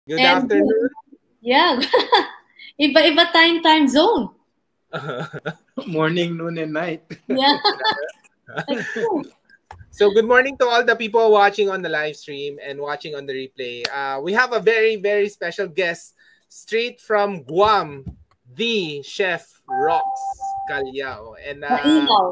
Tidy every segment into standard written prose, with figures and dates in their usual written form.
Good And afternoon. yeah, iba-iba tayong time zone. Morning, noon, and night. Yeah. That's true. So good morning to all the people watching on the live stream and watching on the replay. We have a very, very special guest straight from Guam, the Chef Rox Callao. And Mailaw.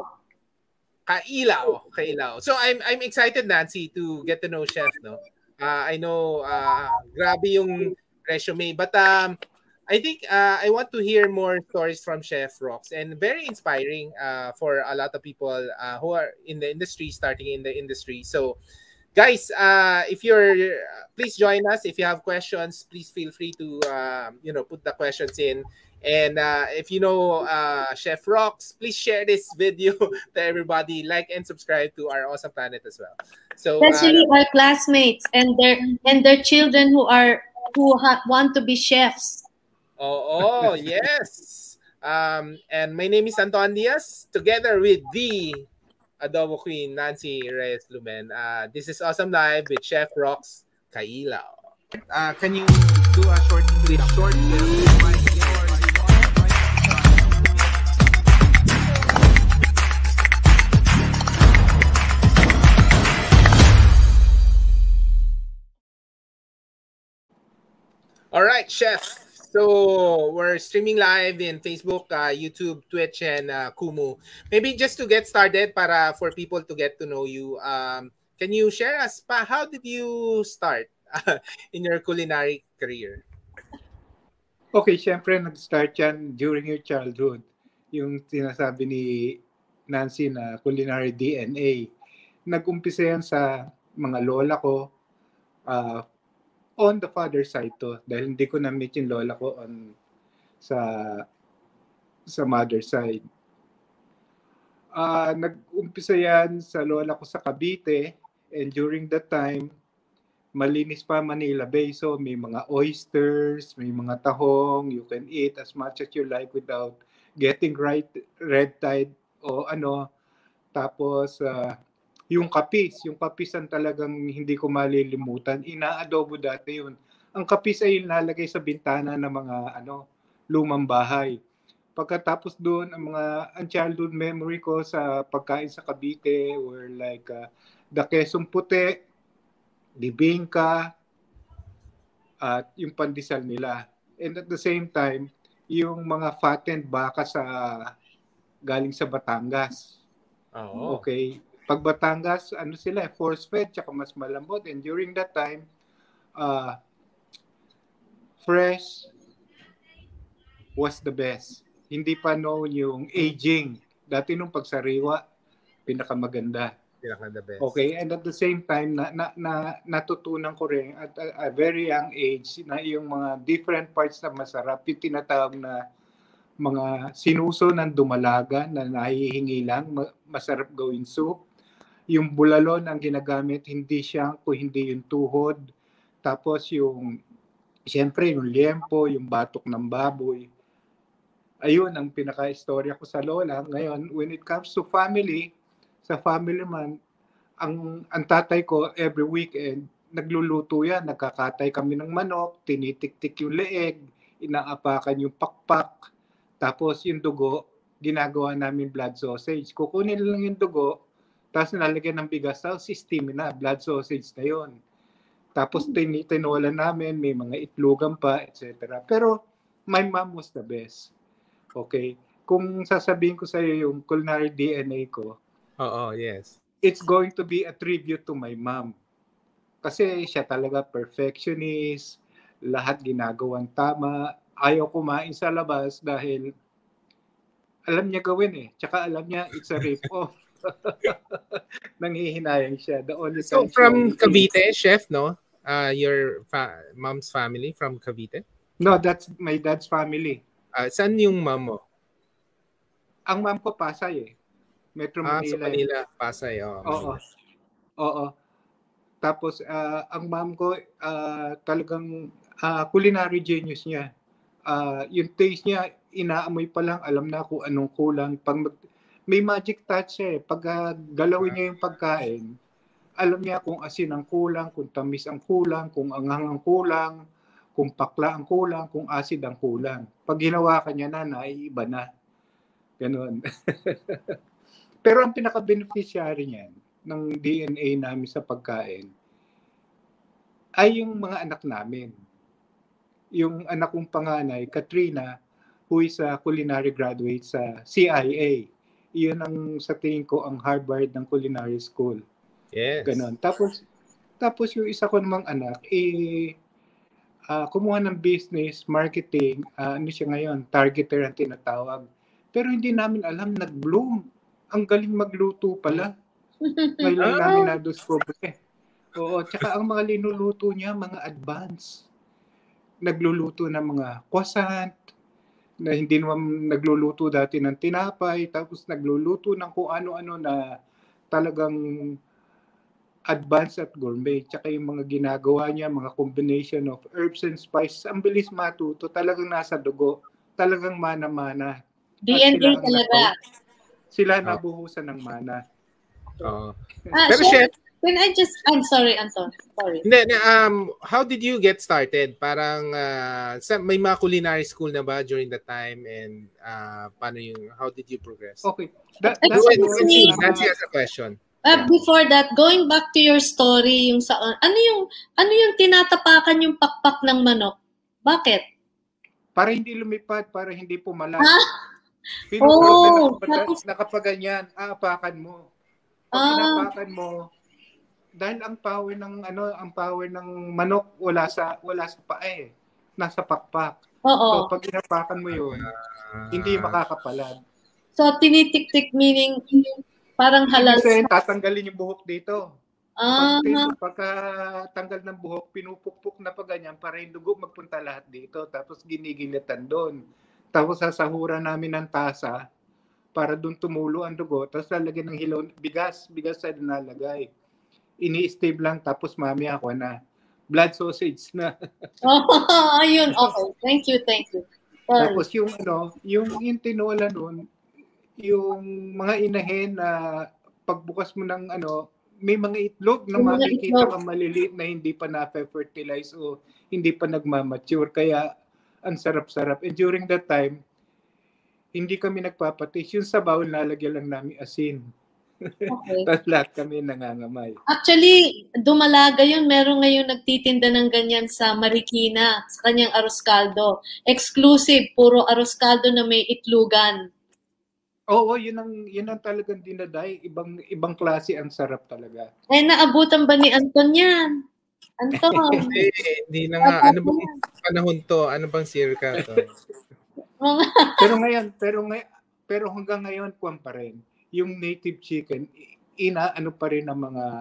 Kailaw. So I'm excited, Nancy, to get to know Chef, no? I know grabe yung resume, but I think I want to hear more stories from Chef Rox, and very inspiring for a lot of people who are in the industry, starting in the industry. So guys, if you're please join us. If you have questions, please feel free to put the questions in. And if you know Chef Rox, please share this video to everybody. Like and subscribe to our Awesome Planet as well. So Especially our classmates and their children who want to be chefs. oh yes. And my name is Anton Diaz, together with the Adobo Queen, Nancy Reyes Lumen. This is Awesome Live with Chef Rox Callao. Can you do a short English short? All right, Chef. So we're streaming live in Facebook, YouTube, Twitch, and Kumu. Maybe just to get started, for people to get to know you, can you share us how did you start in your culinary career? Okay, syempre nag-start yan during your childhood. Yung sinasabi ni Nancy na culinary DNA. Nag-umpisa yan sa mga lola ko on the father side to. Dahil hindi ko na-meet yung lola ko sa mother side. Nag-umpisa yan sa lola ko sa Cavite, and during that time, malinis pa Manila Bay, so may mga oysters, may mga tahong, you can eat as much as you like without getting red tide o ano. Tapos yung kapis ang talagang hindi ko malilimutan. Inaadobo dati yun. Ang kapis ay nilalagay sa bintana ng mga lumang bahay. Pagkatapos doon, ang childhood memory ko sa pagkain sa Cavite were like the quesong puti, bibingka, at yung pandesal nila. And at the same time, yung mga fattened baka galing sa Batangas. Oh. Okay. Pag Batangas, sila, force-fed, tsaka mas malambot. And during that time, fresh was the best. Hindi pa noon yung aging. Dati nung pagsariwa, pinakamaganda. The best. Okay, and at the same time, natutunan ko rin at a very young age na yung mga different parts na masarap, yung tinatawag na mga sinuso ng dumalaga na nahihingi lang, masarap gawin soup. Yung bulalon ang ginagamit, hindi siyangko, hindi yung tuhod. Tapos siyempre yung liempo, yung batok ng baboy. Ayun ang pinaka-istorya ko sa lola. Ngayon, when it comes to family, sa family man, ang tatay ko every weekend, nagluluto yan. Nagkakatay kami ng manok, tinitik-tik yung leeg, inaapakan yung pakpak. Tapos yung dugo, ginagawa namin blood sausage. Kukunin lang yung dugo, tapos nalagyan ng bigas, tapos steam na, blood sausage na yon. Tapos tinola namin, may mga itlogan pa, etc. Pero my mom was the best. Okay? Kung sasabihin ko sa iyo yung culinary DNA ko, yes. It's going to be a tribute to my mom. Kasi siya talaga perfectionist, lahat ginagawang tama, ayaw kumain sa labas dahil alam niya gawin eh. Tsaka alam niya it's a rip-off. Nanghihinayang siya. So from Cavite, Chef, no? Your mom's family from Cavite? No, that's my dad's family. Saan yung mom mo? Ang mom ko Pasay eh. Metro Manila. Sa Manila, Pasay. Oo. Tapos, ang mom ko, talagang culinary genius niya. Yung taste niya, inaamoy pa lang, alam na kung anong kulang. May magic touch siya eh. Pag galawin niya yung pagkain, alam niya kung asin ang kulang, kung tamis ang kulang, kung anghang ang kulang, kung pakla ang kulang, kung acid ang kulang. Pag ginawa ka niya na, naiiba na. Ganon. Pero ang pinaka-beneficiary niyan ng DNA namin sa pagkain ay yung mga anak namin. Yung anak kong panganay, Katrina, who is a culinary graduate sa CIA. Iyon ang sa tingin ko ang Harvard ng culinary school. Yes. Ganon. Tapos yung isa ko namang anak, kumuha ng business, marketing, ano siya ngayon, targeter ang tinatawag. Pero hindi namin alam, nag-bloom. Ang galing magluto pala. Ngayon lang namin na-discover. Oo, tsaka ang mga linuluto niya, mga advanced. Nagluluto ng mga croissant, na hindi naman nagluluto dati ng tinapay, tapos nagluluto ng kung ano-ano na talagang advanced at gourmet. Tsaka yung mga ginagawa niya, mga combination of herbs and spices, ang bilis matuto, talagang nasa dugo, talagang mana-mana. DNA talaga. Sila nabuhusan ng mana. Pero chef, I'm sorry, Anton. Sorry. How did you get started? Parang may mga culinary school na ba during that time, and how did you progress? Okay. Nancy has a question. Before that, going back to your story, yung sa ano yung tinatapakan yung pakpak ng manok? Bakit? Para hindi lumipad, para hindi pumalag. Nakapaganyan, aapakan mo. Pag inapakan mo, dahil ang power ng manok wala sa paa eh. Nasa pakpak. Oo. So pag inapakan mo 'yun, hindi makakapalag. So tinitik-tik meaning parang halal. Kasi tatanggalin yung buhok dito. Pagka tanggal ng buhok, pinupukpuk na pa ganyan para yung dugo magpunta lahat dito. Tapos ginigilitan doon. Tapos sasahuran namin ng tasa para doon tumulo ang dugo. Tapos lalagyan ng hilaw, bigas sa nalagay. Ini-stave lang, tapos mami ako na. Blood sausage na. Ayun, okay. Thank you. Sorry. Tapos yung tinola noon, yung mga inahin na pagbukas mo ng may mga itlog na makikita kang maliliit na hindi pa na-fertilize o hindi pa nagmamature. Kaya ang sarap-sarap. And during that time, hindi kami nagpapatis. Yung sabaw, lalagyan lang namin asin. Okay. Tapos lahat kami nangangamay. Actually, dumalaga yun. Meron ngayon nagtitinda ng ganyan sa Marikina, sa kanyang arroz caldo. Exclusive, puro arroz caldo na may itlugan. Oo, yun ang talagang dinaday. Ibang klase, ang sarap talaga. Naabutan ba ni Anton yan? Anton. Hindi na nga. Ano bang panahon to? Ano bang circa to? pero hanggang ngayon, kuwan pa rin. Yung native chicken, inaano pa rin ng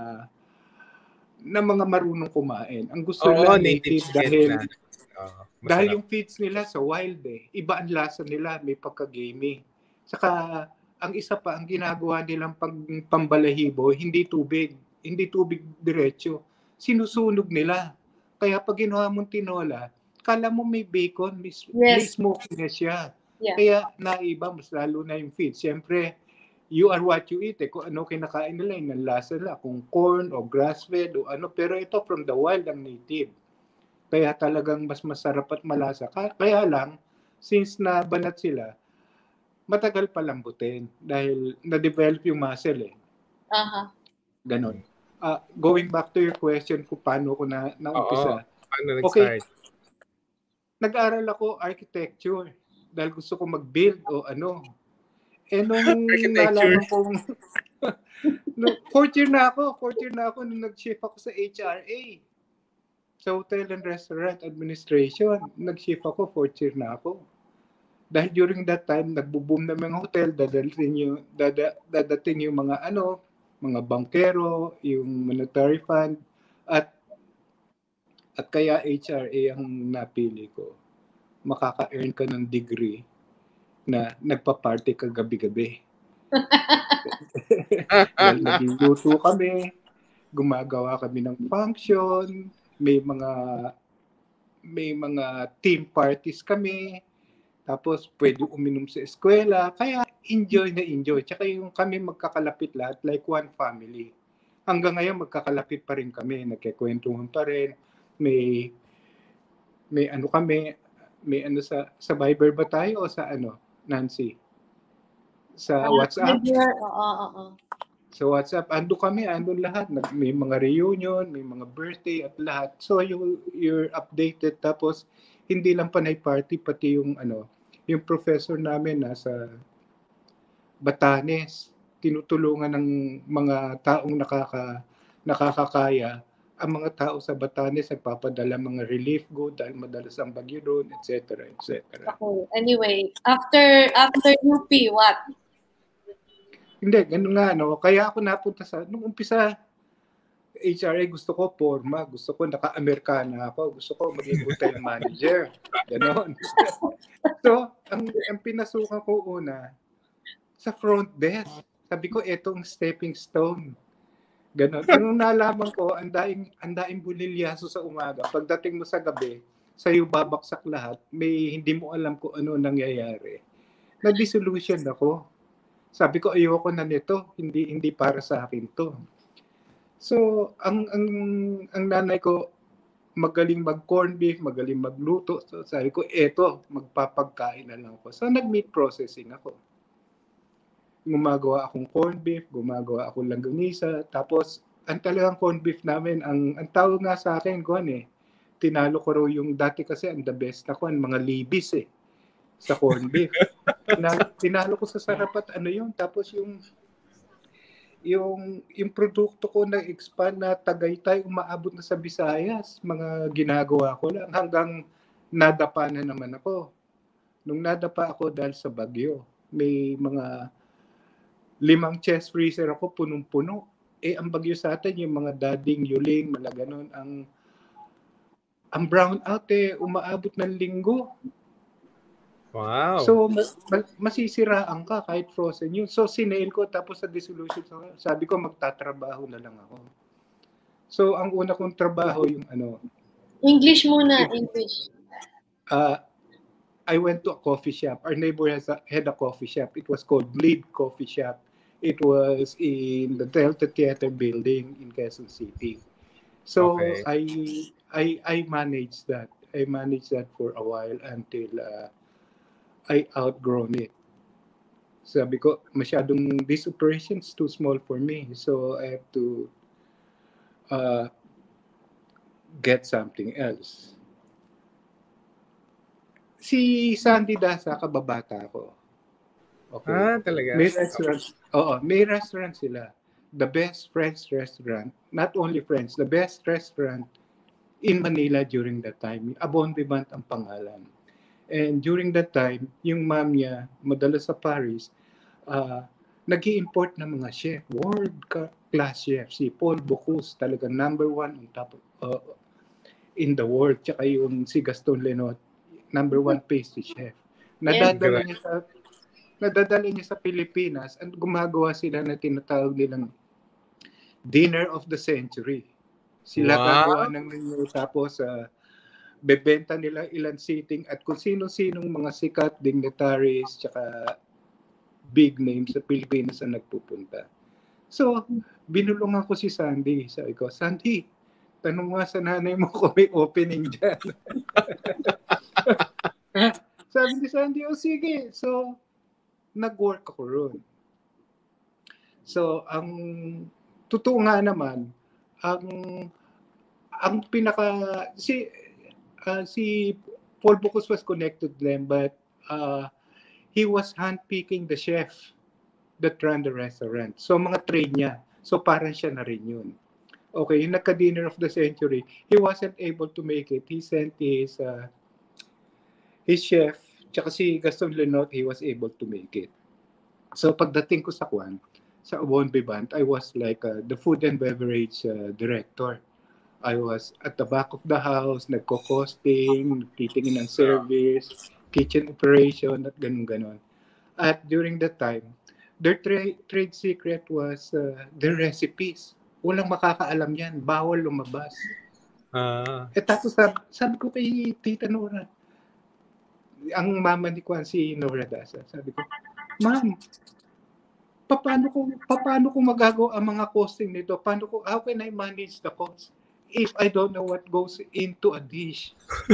mga marunong kumain. Ang gusto nila native dahil yung feeds nila sa wild eh. Iba ang lasa nila, may pagka-gamey. Saka ang isa pa, ang ginagawa nilang pambalahibo, hindi tubig diretso. Sinusunog nila. Kaya pag ginawa mong tinola, kala mo may bacon, may smoky na siya. Yeah. Kaya naiba, mas lalo na yung feed. Siyempre, you are what you eat. Kung ano kinakain nila, yung lasa nila. Kung corn o grass-fed o ano. Pero ito from the wild ang native. Kaya talagang mas masarap at malasa. Kaya lang, since nabanat sila, matagal pa lambutin. Dahil na-develop yung muscle eh. Ganon. Going back to your question kung paano ko na-umpisa. Paano nag-start? Nag-aral ako architecture dahil gusto ko mag-build o ano. Nung nalaman kong fourth year na ako nung nag-shift ako sa HRA. Sa Hotel and Restaurant Administration. Nag-shift ako, fourth year na ako. Dahil during that time, nagbo-boom na mga hotel, dadating yung mga mga bankero, yung monetary fund, at kaya HRA ang napili ko. Makaka-earn ka ng degree na nagpa-party ka gabi-gabi. Dahil nagluto kami, gumagawa kami ng function, may mga team parties kami, tapos pwede uminom sa eskwela, kaya enjoy. Tsaka yung kami magkakalapit lahat, like one family. Hanggang ngayon magkakalapit pa rin kami, nagkikwentuhan pa rin, may may ano kami, may ano sa Viber ba tayo o sa ano, Nancy? Sa WhatsApp? Oo. Sa WhatsApp, ando kami, ando lahat. May mga reunion, may mga birthday at lahat. So you're updated. Tapos hindi lang panay party, pati yung ano, yung professor namin nasa Batanes, tinutulungan ng mga taong nakakakaya. Ang mga tao sa Batanes nagpapadala mga relief good dahil madalas ang bagyo doon, etc. etc. Okay. Anyway, after UP, what? Hindi, ganun nga, no? Kaya ako napunta nung umpisa, HRA, gusto ko forma, gusto ko naka-Amerikana ako, gusto ko maging hotel manager. Ganon. So, ang pinasukan ko una, sa front desk. Sabi ko, etong stepping stone. Ganon. Nung nalaman ko, ang daing bulilyaso sa umaga. Pagdating mo sa gabi, sa'yo babaksak lahat, may hindi mo alam kung ano nangyayari. Na-disillusion ako. Sabi ko, ayoko na nito. Hindi para sa akin to. So, ang nanay ko, magaling mag-corn beef, magaling magluto. So, sabi ko, eto, magpapagkain na lang ako. So, nag-meat processing ako. Gumagawa akong corn beef, gumagawa akong langganisa. Tapos, ang talagang corn beef namin, ang tawag nga sa akin, tinalo ko raw yung dati kasi ang the best na mga libis sa corn beef. Tinalo ko sa sarap at ano yun. Tapos yung produkto ko na-expand na Tagaytay, umaabot na sa Visayas. Mga ginagawa ko lang hanggang nadapa na naman ako. Nung nadapa ako dahil sa bagyo, may mga 5 chest freezer ako, punong-puno. Ang bagyo sa atin, yung mga dading, yuling, mga ganon, ang brown out umaabot ng linggo. Wow. So, masisiraan ka kahit frozen yun. So, sinail ko, tapos sa dissolution, sabi ko, magtatrabaho na lang ako. So, ang una kong trabaho, yung ano... English muna, English. I went to a coffee shop. Our neighbor had a coffee shop. It was called Bleed Coffee Shop. It was in the Delta Theater building in Quezon City. So Okay. I managed that. I managed that for a while until I outgrown it. Sabi ko, masyadong this operation is too small for me. So I have to get something else. Si Sandy Dasa, kababata ko. Okay. Talaga? May restaurant. Oo, may restaurant sila. The best French restaurant. Not only French, the best restaurant in Manila during that time. Bon Vivant ang pangalan. And during that time, yung mom niya, madalas sa Paris, nag-i-import ng mga chef, world-class chef. Si Paul Bocuse, talaga number 1 on top in the world. Tsaka yung si Gaston Lenot, number 1 pastry chef. Nadadala niya sa Pilipinas at gumagawa sila na tinatawag nilang Dinner of the Century. Sila gagawa ng menu, tapos bebenta nila ilang seating at kung sino-sinong mga sikat, dignitaries, tsaka big names sa Pilipinas ang nagpupunta. So, binulungan ko si Sandy. Sabi ko, Sandy, tanong nga sa nanay mo kung may opening dyan. Sabi ni Sandy, sige. So, nag-work ako ron. So, ang totoo nga naman, ang pinaka si Paul Bocuse was connected to them, but he was handpicking the chef that ran the restaurant. So, mga trade niya. So, parang siya na rin yun. Okay, yung nagka-Dinner of the Century, he wasn't able to make it. He sent his chef, tsaka si Gaston Lenot, he was able to make it. So pagdating ko sa Bon Vivant, I was like the food and beverage director. I was at the back of the house, nagko-costing, titingin ng service, kitchen operation, at ganun-ganon. At during that time, their trade secret was their recipes. Walang makakaalam yan, bawal lumabas. Tapos sabi ko kay Tita Nora, ang mama ni Kwan, si Nora Dasa, sabi ko, Ma'am, paano ko magagawa ang mga costing nito? How can I manage the cost? if I don't know what goes into a dish.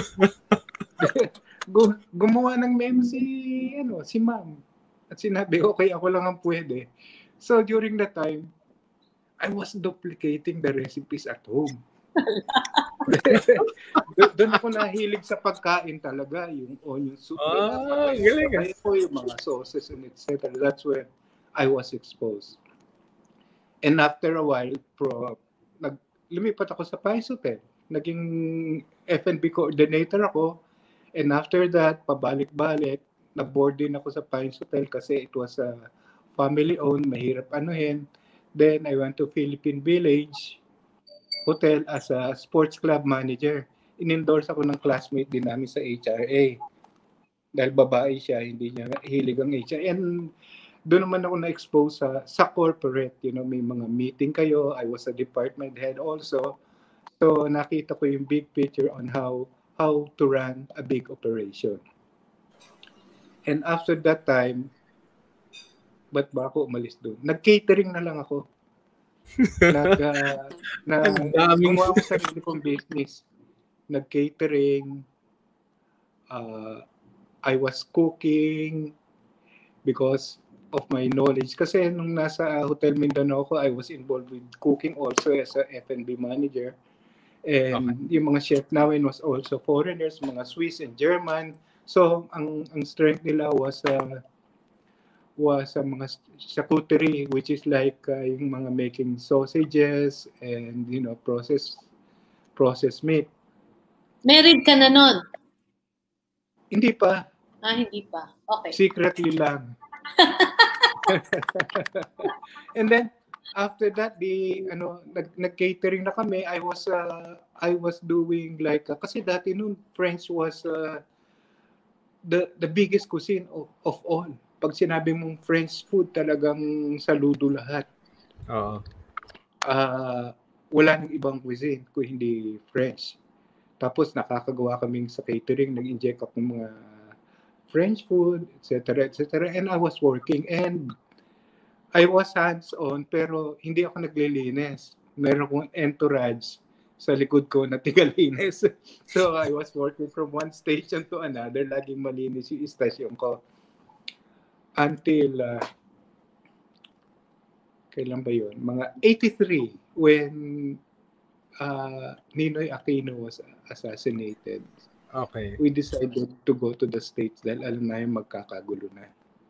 Gumawa ng meme si ma'am. At sinabi, okay, ako lang ang pwede. So during that time, I was duplicating the recipes at home. Doon ako nahilig sa pagkain talaga, yung onion soup. Galing. Yung mga sauces and etc. That's where I was exposed. And after a while, lumipat ako sa Pines Hotel. Naging F&B coordinator ako. And after that, pabalik-balik, na-board din ako sa Pines Hotel kasi it was a family-owned, mahirap anuhin. Then I went to Philippine Village Hotel as a sports club manager. In-endorse ako ng classmate din namin sa HRA. Dahil babae siya, hindi niya hilig ang HRA. And doon naman ako na-expose sa corporate. May mga meeting kayo. I was a department head also. So nakita ko yung big picture on how to run a big operation. And after that time, ba't ba ako umalis doon? Nag-catering na lang ako. Gumawa ako sa sarili kong business. Nag-catering. I was cooking because of my knowledge. Kasi nung nasa Hotel Mindanao ko, I was involved with cooking also as a F&B manager. And yung mga chef namin was also foreigners, mga Swiss and German. So ang strength nila was mga charcuterie, which is like yung mga making sausages and processed meat. Married ka na nun? Hindi pa. Hindi pa. Okay. Secretly lang. And then after that, nag-catering na kami. I was doing like kasi dati noon French was the biggest cuisine of all. Pag sinabi mong French food, talagang saludo lahat. Wala nang ibang cuisine kung hindi French. Tapos nakakagawa kaming sa catering, nag-inject ako ng mga French food, etc. And I was working and I was hands-on pero hindi ako naglilinis. Meron akong entourage sa likod ko na tigalinis. So I was working from one station to another. Laging malinis yung istasyon ko. Until, kailan ba yun? Mga 83 when Ninoy Aquino was assassinated. Okay. We decided to go to the States dahil alam na yung magkakagulo na.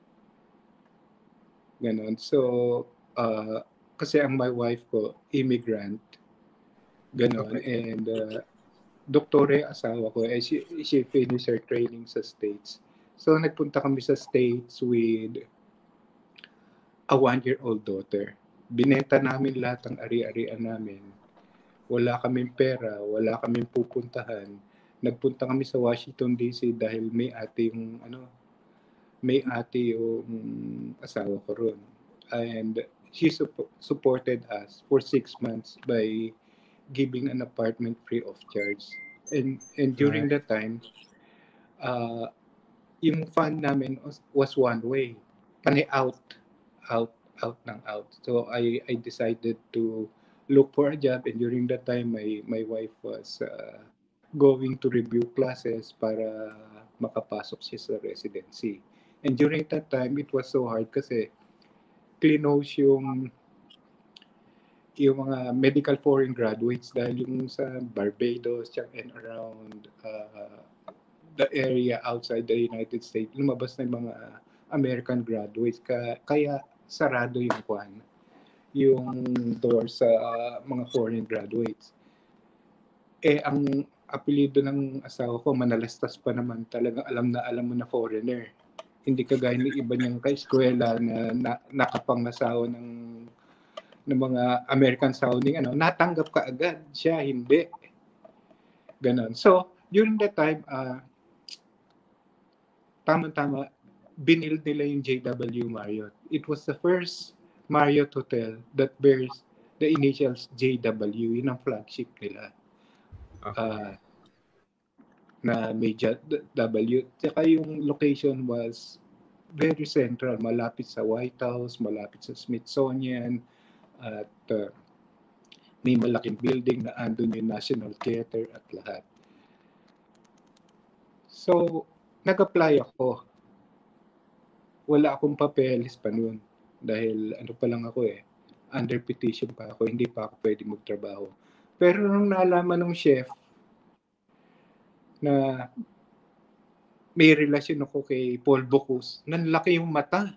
Ganon. So, kasi ang my wife ko, immigrant. Ganon. Okay. And doktore asawa ko, she finished her training sa States. So, nagpunta kami sa States with a 1-year-old daughter. Binenta namin lahat ng ari-arian namin. Wala kaming pera, wala kaming pupuntahan. Nagpunta kami sa Washington DC dahil may ate yung asawa ko ron. And she supported us for 6 months by giving an apartment free of charge. And during that time, yung fund namin was one way. Panay out. So I decided to look for a job, and during that time my wife was going to review classes para makapasok siya sa residency. And during that time, it was so hard kasi close yung mga medical foreign graduates dahil yung sa Barbados and around the area outside the United States, lumabas na yung mga American graduates. Kaya sarado yung door sa mga foreign graduates. Ang apelyido ng asawa ko, Manalastas pa naman, talagang alam mo na foreigner. Hindi kagaya ng iba niyang ka-eskwela na nakapangasawa ng mga American sounding, natanggap ka agad. Siya, hindi. Ganon. So, during that time, tama-tama, binild nila yung JW Marriott. It was the first Marriott hotel that bears the initials JW. Yun ang flagship nila. Na may W. Tsaka yung location was very central. Malapit sa White House, malapit sa Smithsonian, at May malaking building na andun yung National Theater at lahat. So, nag-apply ako. Wala akong papeles pa noon. Dahil ano pa lang ako under petition pa ako. Hindi pa ako pwede magtrabaho. Pero nung nalaman ng chef na may relasyon ako kay Paul Bocuse, nanlaki yung mata.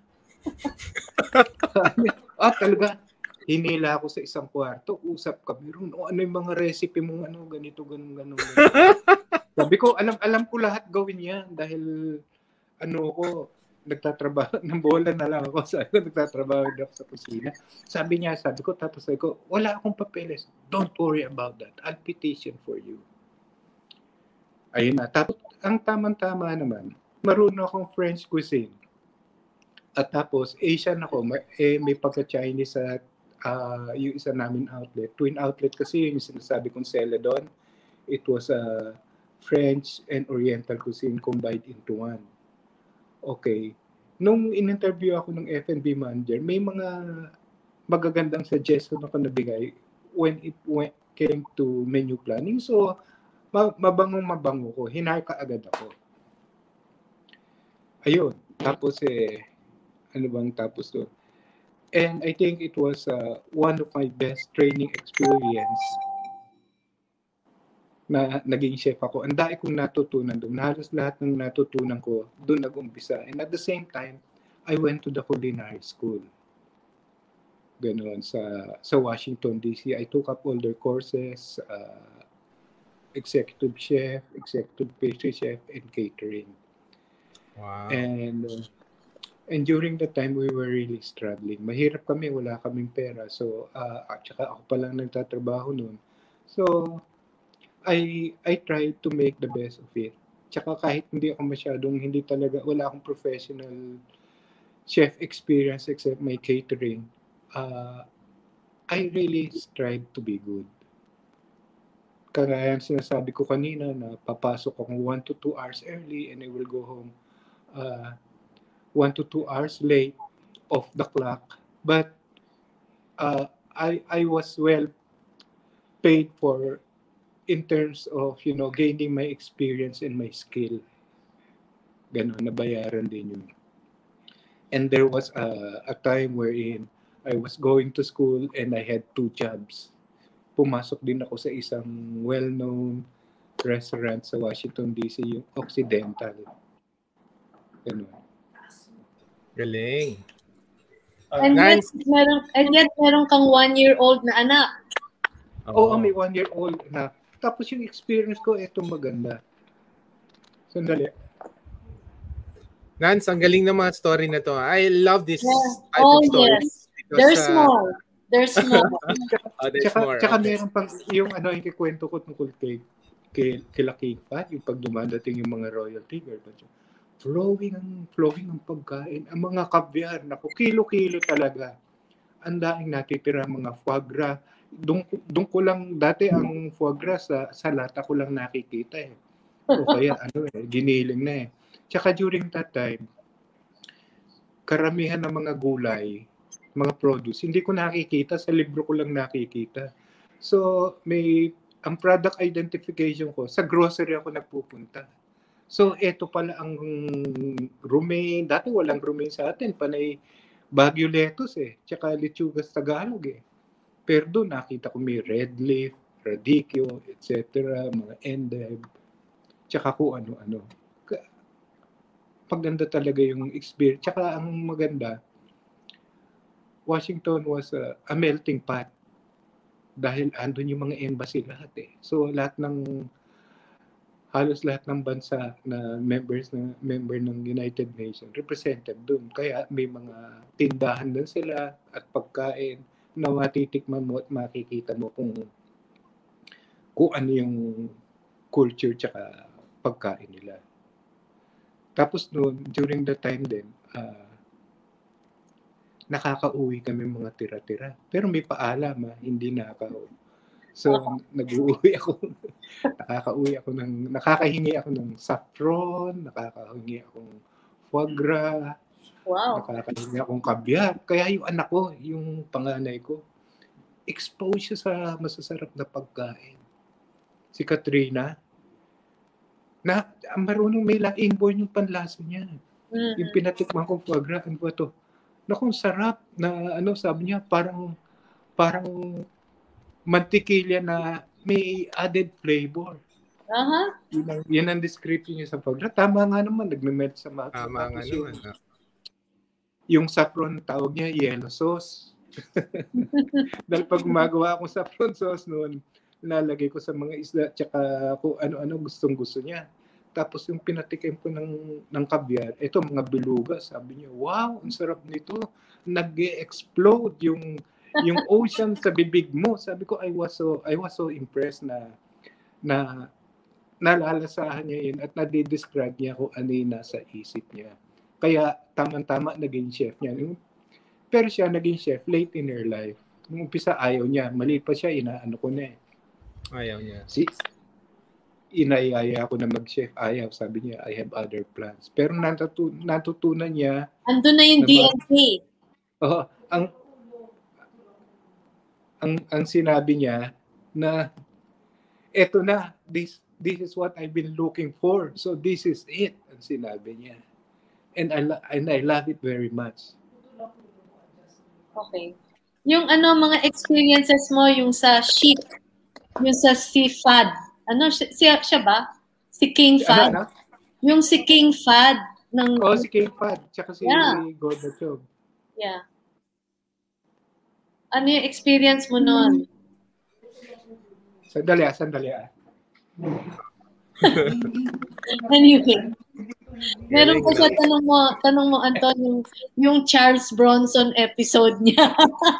Talaga. Hinila ako sa isang kwarto. Usap kami ron. Ano yung mga recipe mong ganito, ganun. Sabi ko, alam ko lahat gawin yan dahil nagtatrabaho ng bola na lang ako. Nagtatrabaho ako sa kusina. Sabi ko, wala akong papeles. Don't worry about that. I'll petition for you. Ayun na. Tapos, ang tamang-tama naman, marunong akong French cuisine. At tapos, Asian ako. May pagka-Chinese sa yung isa namin outlet. Twin outlet kasi yung sinasabi kong Celadon. It was a French and Oriental cuisine combined into one. Okay. Nung in-interview ako ng F&B manager, may mga magagandang suggestion ako nabigay when it came to menu planning. So, mabango ko. Hinay ka agad ako. Ayun. Tapos ano bang tapos to? And I think it was one of my best training experience na naging chef ako. Ang dami kong natutunan doon. Halos lahat ng natutunan ko doon nag-umpisa. And at the same time, I went to the culinary school. Ganoon sa Washington, D.C. I took up all their courses, executive chef, executive pastry chef, and catering. Wow. And during that time, we were really struggling. Mahirap kami, wala kaming pera. So, at saka ako pa lang nagtatrabaho noon. So, I tried to make the best of it. Tsaka kahit hindi ako wala akong professional chef experience except my catering, I really strive to be good. Kaya sinasabi ko kanina na papasok ako 1 to 2 hours early and I will go home 1 to 2 hours late off the clock. But I was well paid for in terms of, gaining my experience and my skill. Ganon, nabayaran din yun. And there was a time wherein I was going to school and I had 2 jobs. Pumasok din ako sa isang well-known restaurant sa Washington, D.C., yung Occidental. Ganon. Galing. And yet meron kang 1-year-old na anak. Oo, may 1-year-old na. Tapos yung experience ko, etong maganda. Sandali. Nance, ang galing ng mga story na to. I love this type of stories. Yes. There's more. There's more. Tsaka meron pang yung yung kikwento ko tungkol kay King Fahd, yung pag dumadating yung mga royalty. Flowing ang pagkain. Ang mga kabyar, naku, kilo-kilo talaga. Ang daing natitira mga foie gras. Doon ko lang, dati ang foie gras sa lata ko lang nakikita O kaya giniling na Tsaka during that time, karamihan ng mga gulay, mga produce, hindi ko nakikita, sa libro ko lang nakikita. So, ang product identification ko, sa grocery ako nagpupunta. So, eto pala ang romaine. Dati walang romaine sa atin, panay Baguio lettuce tsaka lechugas Tagalog Pero doon nakita ko may red leaf, radicchio, etc., mga endive, tsaka kung ano-ano. Paganda talaga yung experience. Tsaka ang maganda, Washington was a melting pot dahil andun yung mga embassy lahat So halos lahat ng bansa na member ng United Nations represented doon. Kaya may mga tindahan doon sila at pagkain na matitikman mo at makikita mo kung ano yung culture tsaka pagkain nila. Tapos noon, during the time din, nakakauwi kami mga tira-tira. Pero may paalam, hindi nakakauwi. So, nag-uwi ako. Nakakahingi ako ng saffron, nakakahingi akong foie gras, Wow. nakakahingi akong kabyar. Kaya yung anak ko, yung panganay ko, expose siya sa masasarap na pagkain. Si Katrina, na marunong may inborn yung panlasa niya. Yung pinatikman kong foie gras, ano ba to? Naku, sarap na sabi niya, parang mantikilya na may added flavor. Yan ang description niya sa foie gras. Tama nga naman, nagme-melt sa mouth. Tama nga naman. Yung saffron, tawag niya yellow sauce. Dahil pag gumagawa akong saffron sauce noon, lalagay ko sa mga isda tsaka kung ano-ano gustong-gusto niya. Tapos yung pinatikim ko ng caviar, ito mga beluga, sabi niya, wow, ang sarap nito. Nag-explode yung ocean sa bibig mo. Sabi ko, I was so impressed na nalalasahan niya yun at nade-describe niya kung ano yung nasa isip niya. Kaya tama-tama naging chef niya. Pero siya naging chef late in her life. Nung umpisa ayaw niya. Maliit pa siya, inaano ko na eh. Ayaw niya. Inayaya ako na mag-chef. Ayaw, sabi niya, I have other plans. Pero natutunan niya. Andun na yung DNA. Ang sinabi niya na eto na, this is what I've been looking for. So this is it, ang sinabi niya. And I love it very much. Okay. Yung mga experiences mo, yung sa Chic, yung sa si Fad. Siya ba? Si King Fad? Yung si King Fad. Si King Fad. Tsaka si Gorbachev. Yeah. Ano yung experience mo noon? Sandali. Anyway. Meron pa siya, tanong mo Anton, yung Charles Bronson episode niya.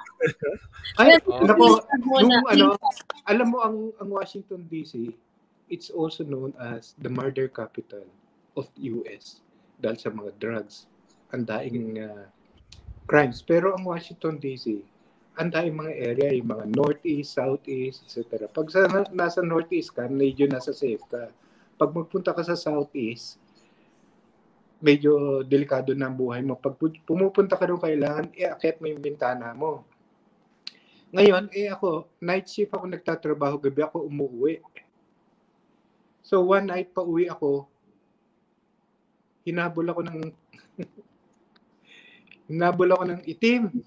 Alam mo ang Washington DC, it's also known as the murder capital of US dahil sa mga drugs, ang daing crimes. Pero ang Washington DC, ang daing mga area, yung mga northeast, southeast, etc. Pag nasa northeast ka, medyo nasa safe ka. Pag magpunta ka sa southeast, medyo delikado na ang buhay mo. Pag pumupunta ka doon, kailangan iakyat mo yung bintana mo. Ngayon, ako, night shift ako nagtatrabaho, gabi ako umuwi. So, one night pa uwi ako, hinabol ako ng itim.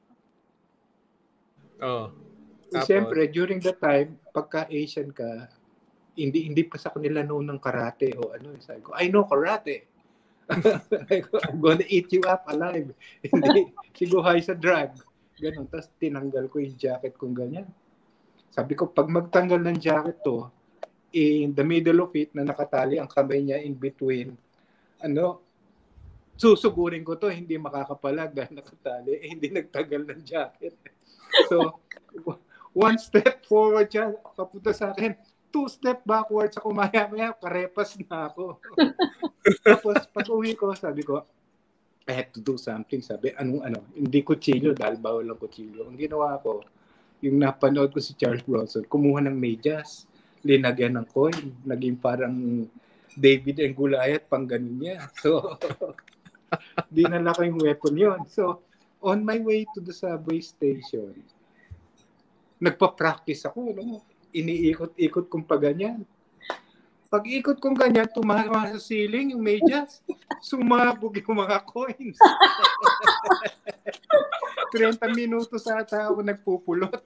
Siyempre, during that time, pagka Asian ka, hindi pa sa kanila noon ng karate o ano. Sabi ko, I know karate. I'm gonna eat you up alive. Hindi, siguhay sa drug. Ganon. Tapos tinanggal ko yung jacket kong ganyan. Sabi ko, pag magtanggal ng jacket to, in the middle of it, na nakatali ang kamay niya in between, susugurin ko to, hindi makakapalag dahil nakatali, hindi nagtanggal ng jacket. So, one step forward siya, kapunta sa akin, 2 step backwards ako, maya-maya, karepas na ako. Tapos, pag uwi ko, sabi ko, I have to do something. Sabi, hindi kutsilyo, dahil bawal ang kutsilyo. Ang ginawa ko, yung napanood ko si Charles Bronson, kumuha ng medyas, linagyan ng coin, naging parang David and Goliath, pang ganun niya. So, dinala ko yung weapon yon. So, on my way to the subway station, nagpa-practice ako, iniikot-ikot kong pa ganyan. Pag ikot kong ganyan, tumama sa ceiling yung medyas, sumabog yung mga coins. 30 minutos ata ako nagpupulot.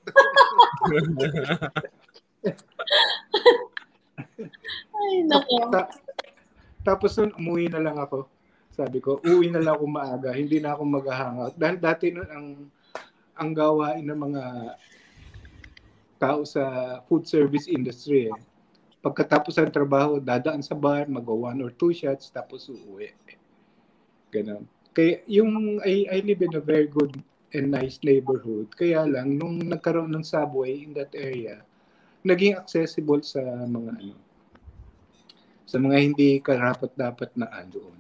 Ay, nako. Tapos nun, umuwi na lang ako. Sabi ko, uwi na lang ako maaga, hindi na ako mag-hangout. Dahil dati nun, ang gawain ng mga tao sa food service industry, pagkatapos ng trabaho, dadaan sa bar, mag-1 or 2 shots, tapos uuwi. Ganun. Kaya I live in a very good and nice neighborhood. Kaya lang, nung nagkaroon ng subway in that area, naging accessible sa mga hindi karapat-dapat na doon.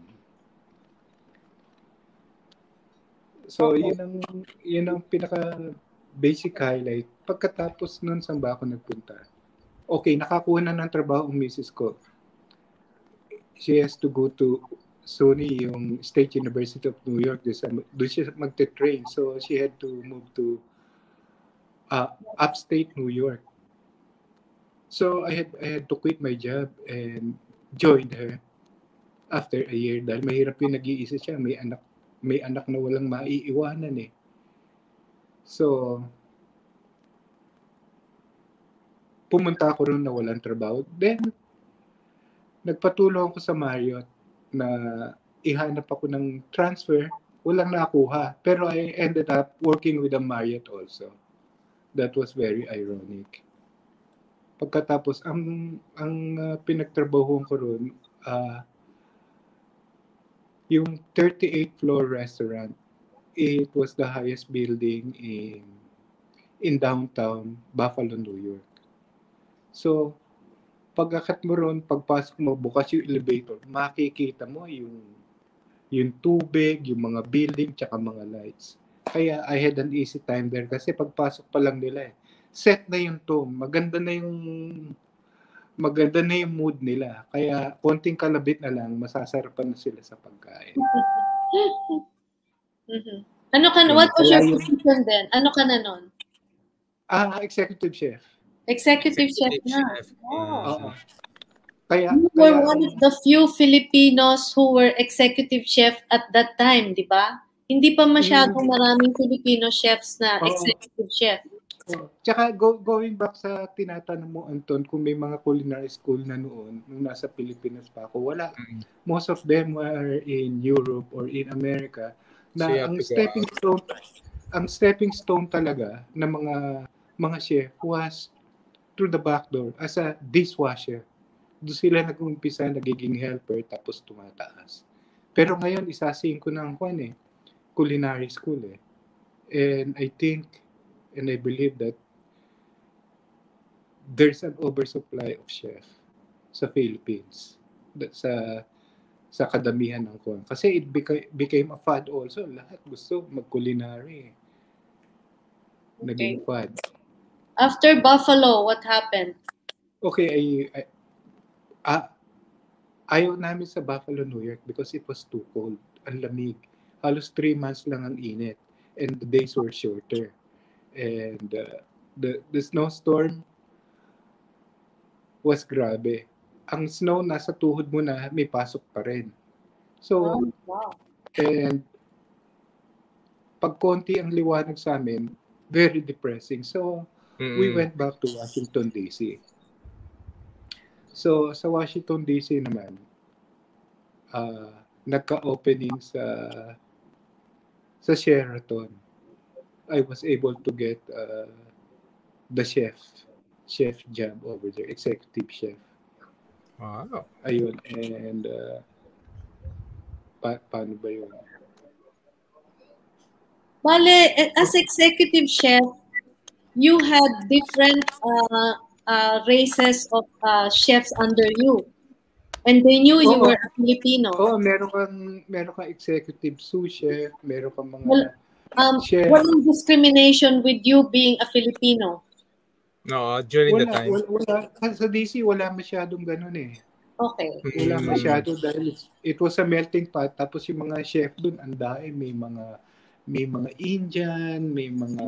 So, yun ang pinaka basic highlight. Pagkatapos nun, saan ba ako nagpunta? Okay, nakakuha na ng trabaho ang misis ko. She has to go to SUNY, yung State University of New York. Doon siya magte-train. So, she had to move to upstate New York. So I had to quit my job and joined her after a year dahil mahirap yung nag-iisa siya. May anak na walang maiiwanan eh. So, pumunta ako rin na walang trabaho. Then, nagpatulong ako sa Marriott na ihanap ako ng transfer. Walang nakuha. Pero I ended up working with the Marriott also. That was very ironic. Pagkatapos, ang pinagtrabahuan ko ron, yung 38th floor restaurant, it was the highest building in downtown Buffalo, New York. So, pag-akat mo ron, pagpasok mo, bukas yung elevator, makikita mo yung tubig, yung mga building, tsaka mga lights. Kaya I had an easy time there kasi pagpasok pa lang nila set na yung tone, maganda na yung mood nila. Kaya konting kalabit na lang, masasarapan na sila sa pagkain. Ano ka, what was your position then? Ano ka na nun? Executive chef. Executive chef na. Oh. You were one of the few Filipinos who were executive chef at that time, di ba? Hindi pa masyadong maraming Filipino chefs na executive chef. Tsaka going back sa tinatanong mo, Anton, kung may mga culinary school na noon, nung nasa Pilipinas pa ako, wala. Most of them were in Europe or in America. Na ang stepping stone talaga ng mga chef was through the back door as a dishwasher. Doon sila nag-umpisa, nagiging helper, tapos tumataas. Pero ngayon, isasin ko ng culinary school eh. And I think, and I believe that there's an oversupply of chef sa Philippines. Sa kadamihan ng kasi it became a fad also. Lahat gusto mag-culinary. Naging fad. After Buffalo, what happened? Okay, ayaw namin sa Buffalo, New York because it was too cold. Ang lamig. Halos 3 months lang ang init. And the days were shorter. And the snowstorm was grabe. Ang snow nasa tuhod mo na, may pasok pa rin. So, and pag konti ang liwanag sa amin, very depressing. So, we went back to Washington, D.C. So, sa Washington, D.C. naman, nagka-opening sa Sheraton. I was able to get the chef job over there, executive chef. Wow. Ayun, and paano ba yun? Bale, as executive chef, you had different races of chefs under you. And they knew you were a Filipino. Meron kang executive sous chef, meron kang mga chef. Walang discrimination with you being a Filipino? No, during the time. Wala. Sa DC, wala masyadong ganun eh. Okay. Wala masyado dahil it was a melting pot. Tapos yung mga chef dun, andae, may mga Indian, may mga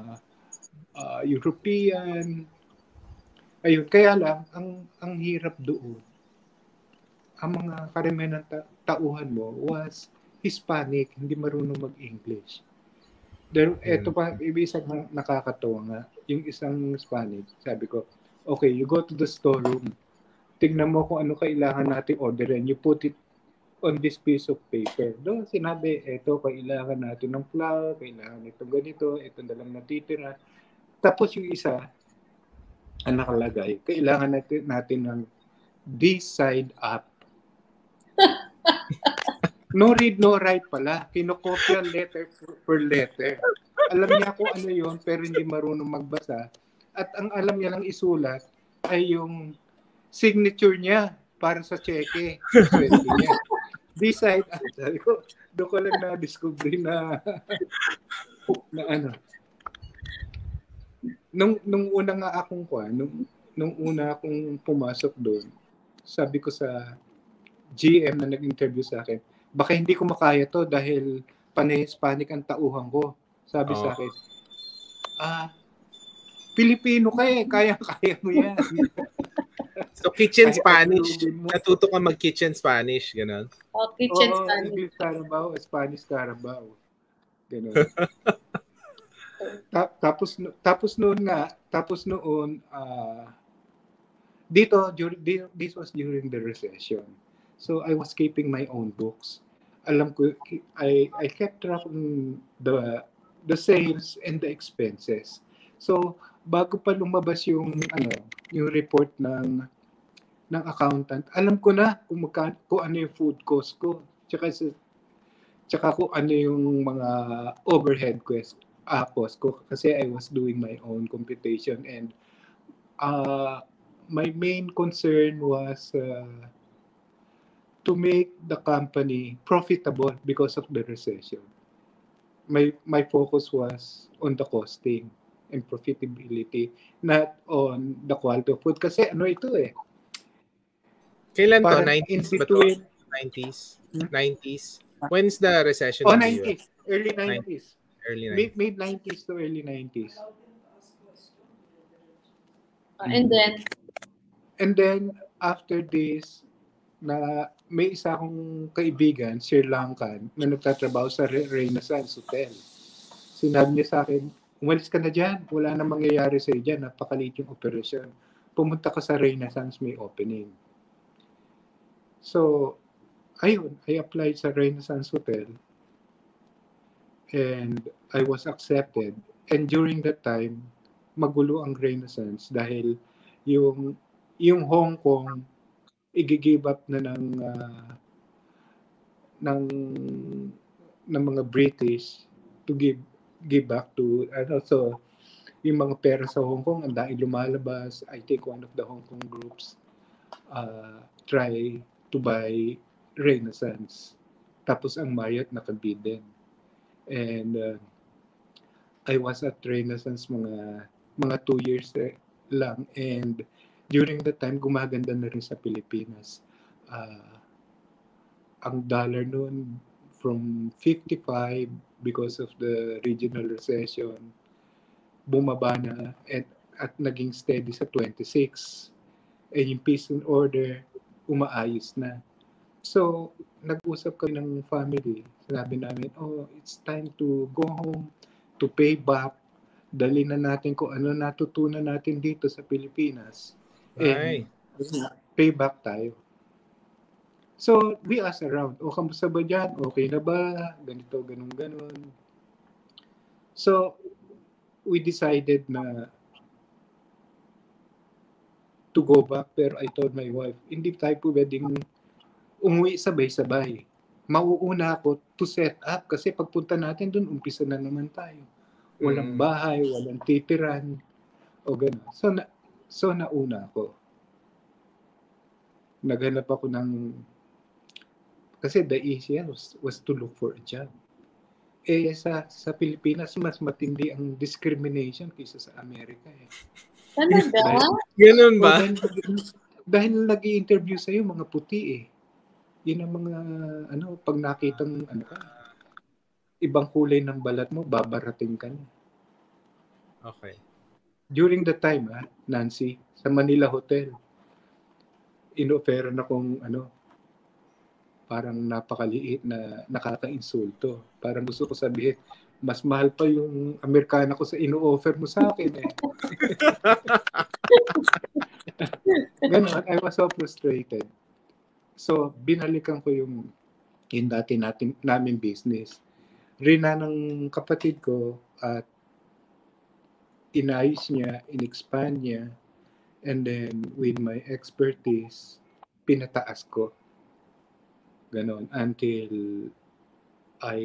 European. Ayun, kaya lang, ang hirap doon. Ang mga karamihan ng tauhan mo was Hispanic, hindi marunong mag-English. Ito pa, isang nakakatawa nga, yung isang Hispanic, sabi ko, okay, you go to the storeroom, tignan mo kung ano kailangan natin orderin, you put it on this piece of paper. Doon sinabi, ito, kailangan natin ng flour, kailangan itong ganito, ito na lang natitira. Tapos yung isa, ang nakalagay, kailangan natin ng this side up. No read, no write pala. Kinokopya letter per letter. Alam niya kung ano yun, pero hindi marunong magbasa. At ang alam niya lang isulat ay yung signature niya para sa cheque. Niya. This side up. Sabi ko, doon ko lang na-discover na ano. Nung una nga akong nung una akong pumasok doon, sabi ko sa GM na nag-interview sa akin, baka hindi ko makaya to dahil panay Hispanic ang tauhan ko. Sabi sa akin, Pilipino ka eh, kaya mo yan. So, kitchen Spanish. Natuto ka mag-kitchen Spanish, gano'n? Kitchen Spanish. English Carabao, Spanish Carabao. Gano'n. Tapos noon, this was during the recession. So, I was keeping my own books. Alam ko, I kept track of the sales and the expenses. So, bago pa lumabas yung report ng accountant, alam ko na kung ano yung food cost ko. Tsaka kung ano yung mga overhead cost ko kasi I was doing my own computation, and my main concern was to make the company profitable because of the recession. My focus was on the costing and profitability, not on the quality of food. Kasi ito eh. Kailan to? 90s ba to? 90s? 90s? When's the recession? 90s. Early 90s. Mid 90s to early 90s. And then after this, na may isa akong kaibigan, Sri Lankan, na nagtatrabaho sa Renaissance Hotel. Sinabi niya sa akin, umalis ka na dyan, wala na mangyayari sa iyo dyan, napakaliit yung operasyon. Pumunta ka sa Renaissance, may opening. So, ayun, I applied sa Renaissance Hotel and I was accepted. And during that time, magulo ang Renaissance dahil yung Hong Kong i-give up na ng mga British to give back to so yung mga pera sa Hong Kong ang dahil lumalabas. I think one of the Hong Kong groups try to buy Renaissance, tapos ang Marriott nakabid din, and I was at Renaissance mga 2 years lang, and during that time gumaganda na rin sa Pilipinas. Ang dollar noon from 55 because of the regional recession, bumaba na at naging steady sa 26. And yung peace and order, umaayos na. So, nag-usap kami ng family. Sinabi namin, it's time to go home, to pay back. Dali na natin kung ano natutunan natin dito sa Pilipinas. And pay back tayo. So, we asked around, kamusta ba dyan? Okay na ba? Ganito, ganun. So, we decided na to go back, pero I told my wife, hindi tayo pwedeng umuwi sabay-sabay. Mauuna ako to set up kasi pagpunta natin dun, umpisa na naman tayo. Walang bahay, walang titiran, o gano'n. So nauna ako. Naghanap ako kasi the easiest was to look for a job. Sa Pilipinas, mas matindi ang discrimination kaysa sa Amerika eh. Talaga? Ganun ba? Dahil nag-i-interview sa'yo mga puti eh. Yun ang mga, pag nakitang, ibang kulay ng balat mo, babarating ka na. Okay. During the time, Nancy, sa Manila Hotel, in-offeran akong, parang napakaliit na nakaka-insulto. Parang gusto ko sabihin, mas mahal pa yung Amerikana ko sa ino-offer mo sa akin eh. Ganon, I was so frustrated. So, binalikan ko yung dati namin business. Rina ng kapatid ko at inayos niya, in-expand niya, and then with my expertise, pinataas ko. Ganon, until I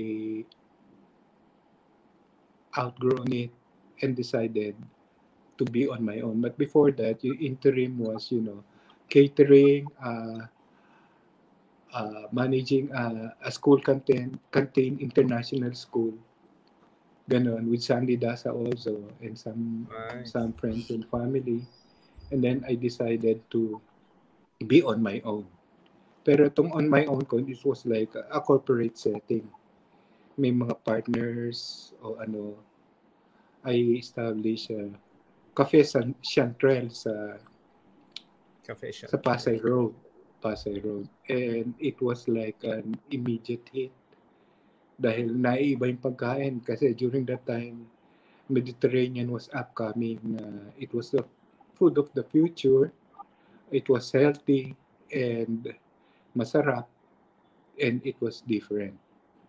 outgrown it and decided to be on my own. But before that, yung interim was, catering, managing a school canteen, international school. Ganon, with Sandy Dasa also, and some friends and family. And then I decided to be on my own. Pero itong on my own ko, it was like a corporate setting. May mga partners o I established a Cafe Chantrel sa Pasay Road. And it was like an immediate hit. Dahil naiiba yung pagkain. Kasi during that time, Mediterranean was upcoming. It was the food of the future. It was healthy and masarap. And it was different.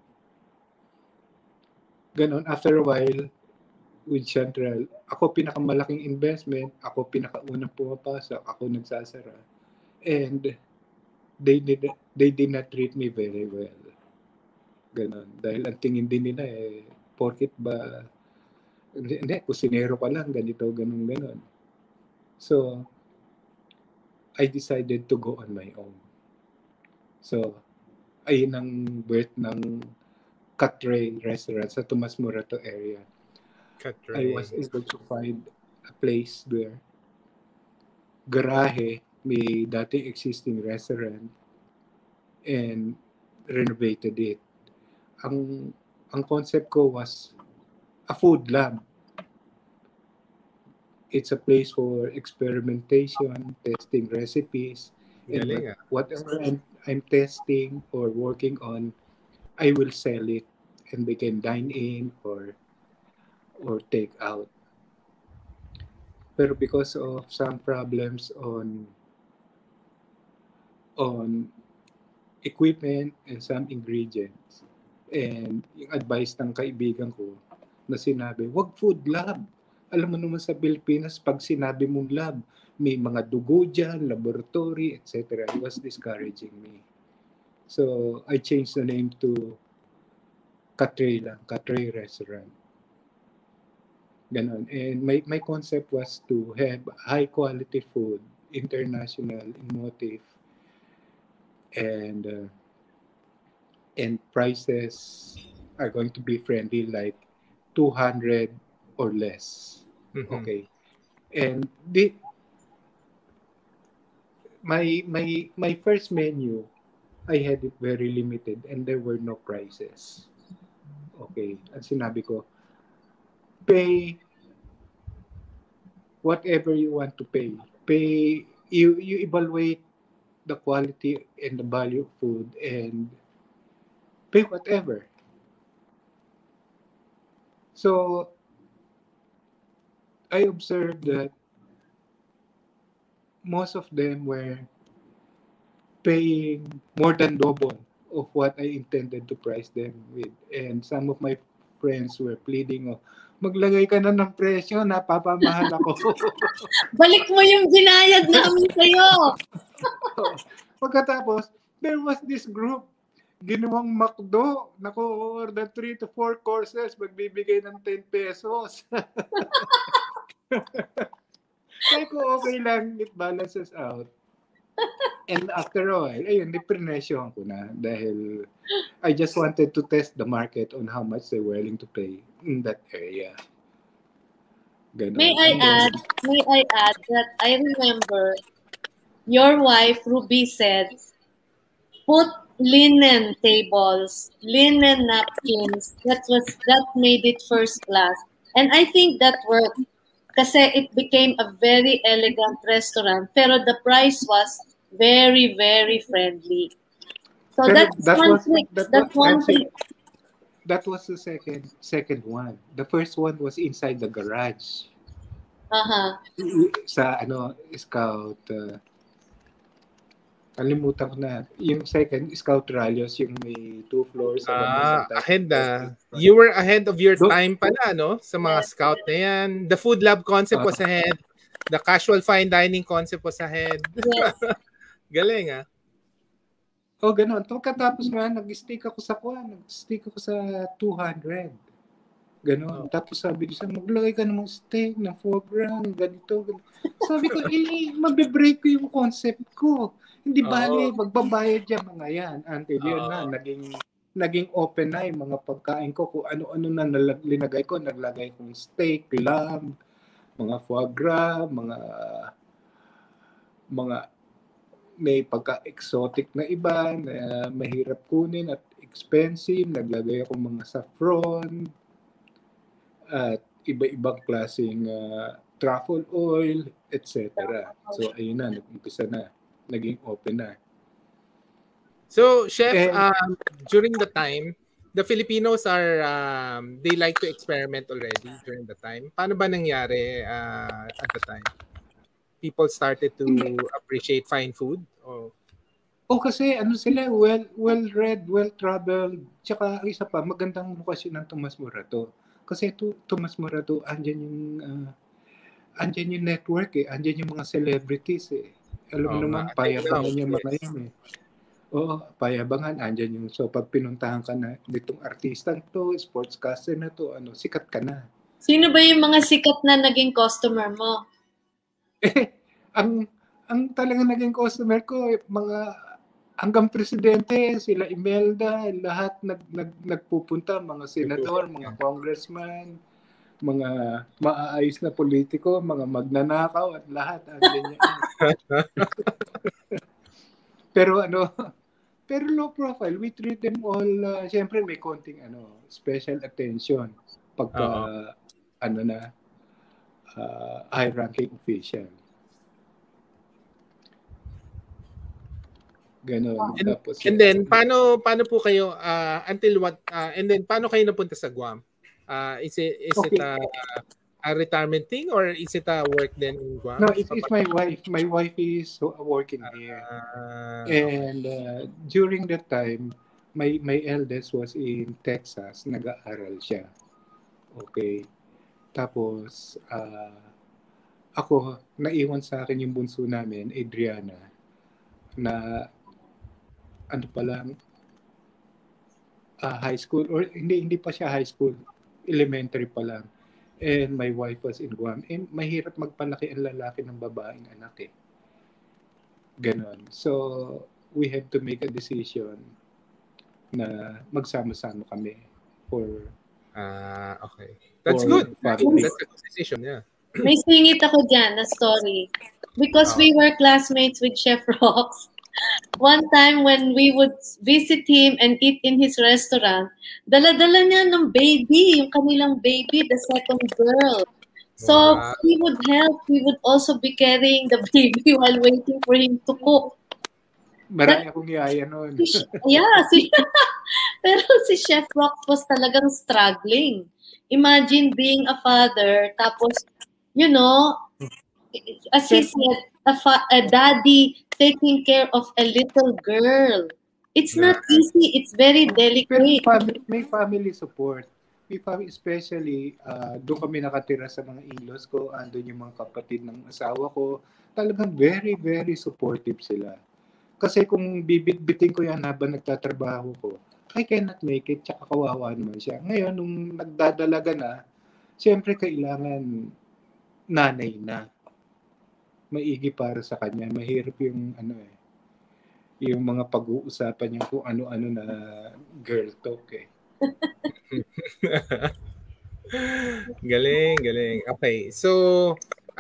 Ganon, after a while, with Chantrel, ako pinakamalaking investment, ako pinakaunang pumapasok, ako nagsasara. And they did not treat me very well. Ganon. Dahil ang tingin din nila porkit ba, hindi, kusinero ka lang, ganito, ganon. So, I decided to go on my own. So, ayun ang birth ng Katray restaurant sa Tomas Morato area. I was able to find a place where garahe, may dating existing restaurant, and renovated it. Ang concept ko was a food lab. It's a place for experimentation, testing recipes, and whatever I'm testing or working on, I will sell it, and they can dine in or take out. Pero because of some problems on equipment and some ingredients, and yung advice ng kaibigan ko na sinabi, wag food lab. Alam mo naman sa Pilipinas, pag sinabi mong lab, may mga dugo dyan, laboratory, etc. It was discouraging me. So I changed the name to Katray lang, Katray Restaurant. Ganon. And my concept was to have high quality food, international in motive, and prices are going to be friendly, like 200 or less. Mm-hmm. Okay. And my first menu, I had it very limited and there were no prices. Okay. At sinabi ko, pay whatever you want to pay. You evaluate the quality and the value of food and pay whatever. So I observed that most of them were paying more than double of what I intended to price them with. And some of my friends were pleading, maglagay ka na ng presyo, napapamahal ako. Balik mo yung binayad namin sa'yo. Pagkatapos, there was this group, ginawang McDo, order 3 to 4 courses, magbibigay ng 10 pesos. Kaya ko okay lang, it balances out. And after a while, ayun, depresyon ko na dahil I just wanted to test the market on how much they're willing to pay in that area. Ganun. May I add that I remember your wife, Ruby, said, put linen tables, linen napkins. That made it first class. And I think that worked kasi it became a very elegant restaurant, pero the price was very, very friendly. So that's one thing. That was the second one. The first one was inside the garage. Sa Scout. Kalimutan ko na. Yung second, Scout Rallios, yung may 2 floors. Ahead na. You were ahead of your time pala, no? Sa mga Scout na yan. The food lab concept was ahead. The casual fine dining concept was ahead. Yes. Galing, Ganun. Pagkatapos nga, nag-stick ako sa 200. Ganon. Tapos sabi ko, maglagay ka ng steak ng foreground, ganito. Sabi ko, mabe-break ko yung concept ko. Hindi bali, magbabayad yan mga yan. Until yun na, naging open na yung mga pagkain ko. Kung ano-ano na linagay ko. Naglagay kong steak, lamb, mga foie gras, mga may pagka-exotic na iba, na mahirap kunin at expensive. Naglagay ako mga saffron at iba-ibang klaseng truffle oil, etc. So ayun na, nag-umpisa na, naging open na. So, Chef, during the time, the Filipinos are, they like to experiment already during the time. Paano ba nangyari at the time? People started to appreciate fine food? Kasi ano sila, well-read, well-traveled. Tsaka isa pa, magandang mukha ng Tomas Morato. Kasi Tomas Morato, andyan yung network andyan yung mga celebrities Alam mo naman, payabangan yung mga yun Oo, payabangan, andyan yung, so pag pinuntahan ka na, ditong artistang to, sportscaster na to, sikat ka na. Sino ba yung mga sikat na naging customer mo? Ang talagang naging customer ko, mga hanggang presidente, sila Imelda, lahat nagpupunta, mga senador, mga congressman, mga maaayos na politiko, mga magnanakaw at lahat andyan yan. Pero low profile, we treat them all, siyempre may konting special attention pagka high-ranking official. Ganon. And then paano po kayo until what and then paano kayo napunta sa Guam? Is it a retirement thing or is it a work then in Guam? No, it's my wife. My wife is working here. And during that time, my eldest was in Texas. Nag-aaral siya. Okay. Tapos, ako, naiwan sa akin yung bunso namin, Adriana, na high school, or hindi pa siya high school, elementary pa lang. And my wife was in Guam. And mahirap magpalaki ang lalaki ng babaeng anak Ganon. So, we had to make a decision na magsama-sama kami for okay. That's good. That's a good decision, yeah. May singit ako dyan na story. Because we were classmates with Chef Rox. One time when we would visit him and eat in his restaurant, dala-dala niya ng baby, yung kanilang baby, the second girl. So he would help. We would also be carrying the baby while waiting for him to cook. Marami akong yaya noon. Pero si Chef Rox was talagang struggling. Imagine being a father, tapos, as he said, a daddy taking care of a little girl. It's not easy. It's very delicate. May family support. May family, especially, doon kami nakatira sa mga in-laws ko, andun yung mga kapatid ng asawa ko. Talagang very, very supportive sila. Kasi kung bibit-bitin ko yan habang nagtatrabaho ko, I cannot make it, tsaka kawawa naman siya. Ngayon, nung nagdadalaga na, siyempre kailangan nanay na. Maigi para sa kanya. Mahirap yung yung mga pag-uusapan niya kung ano-ano na girl talk Galing. Okay. So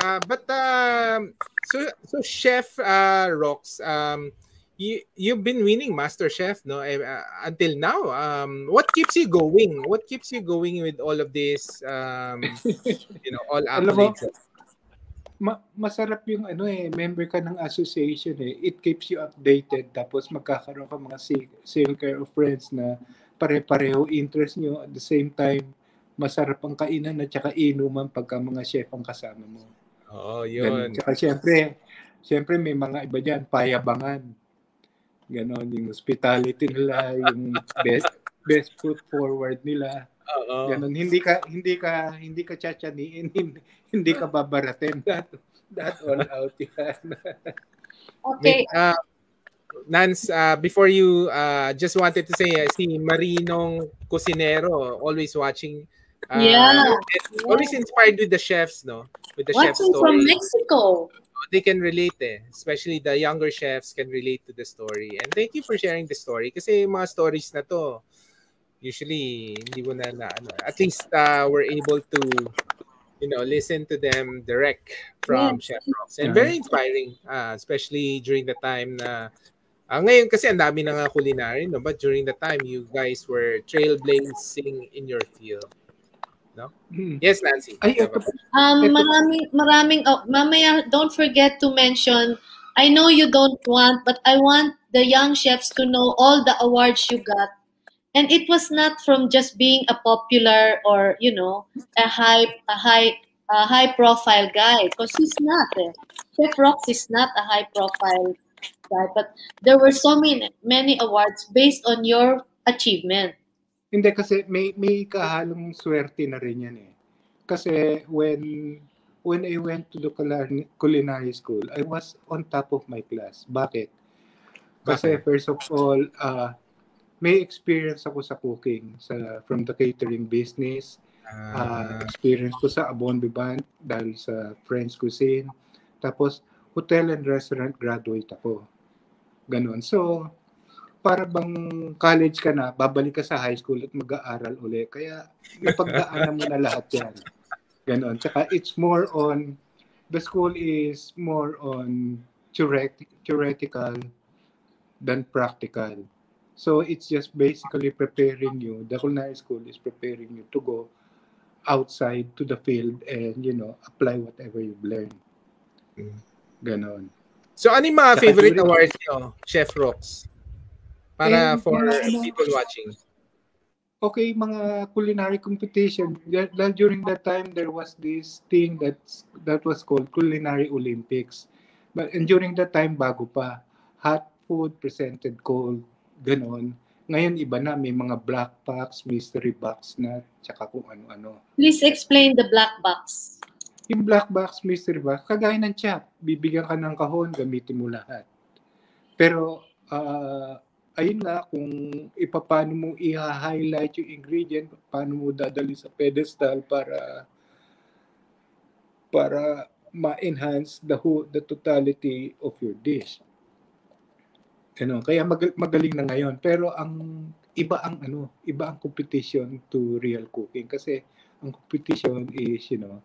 Chef Rox, you've been winning MasterChef, no? Until now. What keeps you going? What keeps you going with all of this all accolades? Masarap yung member ka ng association It keeps you updated, tapos magkakaroon ka mga circle of friends na pare-pareho interest nyo, at the same time masarap ang kainan at saka inuman pagka mga chef ang kasama mo. Yun. Tsaka syempre may mga iba diyan, payabangan. Ganon, yung hospitality nila, yung best foot forward nila. Ganon, hindi ka tsatsaniin, hindi ka babaratin. That all out yan. Okay. Nance, before you, just wanted to say, si Marinong Cusinero, always watching. Always inspired with the chefs, no? With the chef story. Watching from Mexico. They can relate especially the younger chefs can relate to the story. And thank you for sharing the story kasi mga stories na to, usually hindi mo na at least we're able to listen to them direct from Chef Rox. And very inspiring, especially during the time na ngayon kasi ang dami na nga culinary, no? But during the time you guys were trailblazing in your field. no? Yes, Nancy. Maraming mamaya, don't forget to mention, I know you don't want, but I want the young chefs to know all the awards you got. And it was not from just being a popular or, you know, a high profile guy, because he's not. Chef Rox is not a high profile guy, but there were so many awards based on your achievement. Hindi, kasi may kahalong swerte na rin yan eh. Kasi when I went to the culinary school, I was on top of my class. Bakit? Kasi first of all, may experience ako sa cooking from the catering business. Experience ko sa Abon Bibant dahil sa French cuisine. Tapos hotel and restaurant graduate ako. Ganon. So, para bang college ka na, babalik ka sa high school at mag-aaral uli. Kaya napagdaanan mo na lahat yan. Ganon. Tsaka it's more on, the school is more on theoretical than practical. So it's just basically preparing you, the culinary school is preparing you to go outside to the field and, you know, apply whatever you've learned. Ganon. So ano yung mga favorite awards nyo, Chef Rox? Para for people watching. Okay, mga culinary competition. During that time, there was this thing that was called Culinary Olympics. And during that time, bago pa, hot food presented cold, ganon. Ngayon, iba na. May mga black box, mystery box na, tsaka kung ano-ano. Please explain the black box. Yung black box, mystery box, kagaya ng chop. Bibigyan ka ng kahon, gamitin mo lahat. Pero, ayun nga, kung paano mo i-highlight yung ingredient, paano mo dadali sa pedestal para ma-enhance the totality of your dish. Ano, kaya magaling na ngayon. Pero iba ang competition to real cooking. Kasi ang competition is, you know,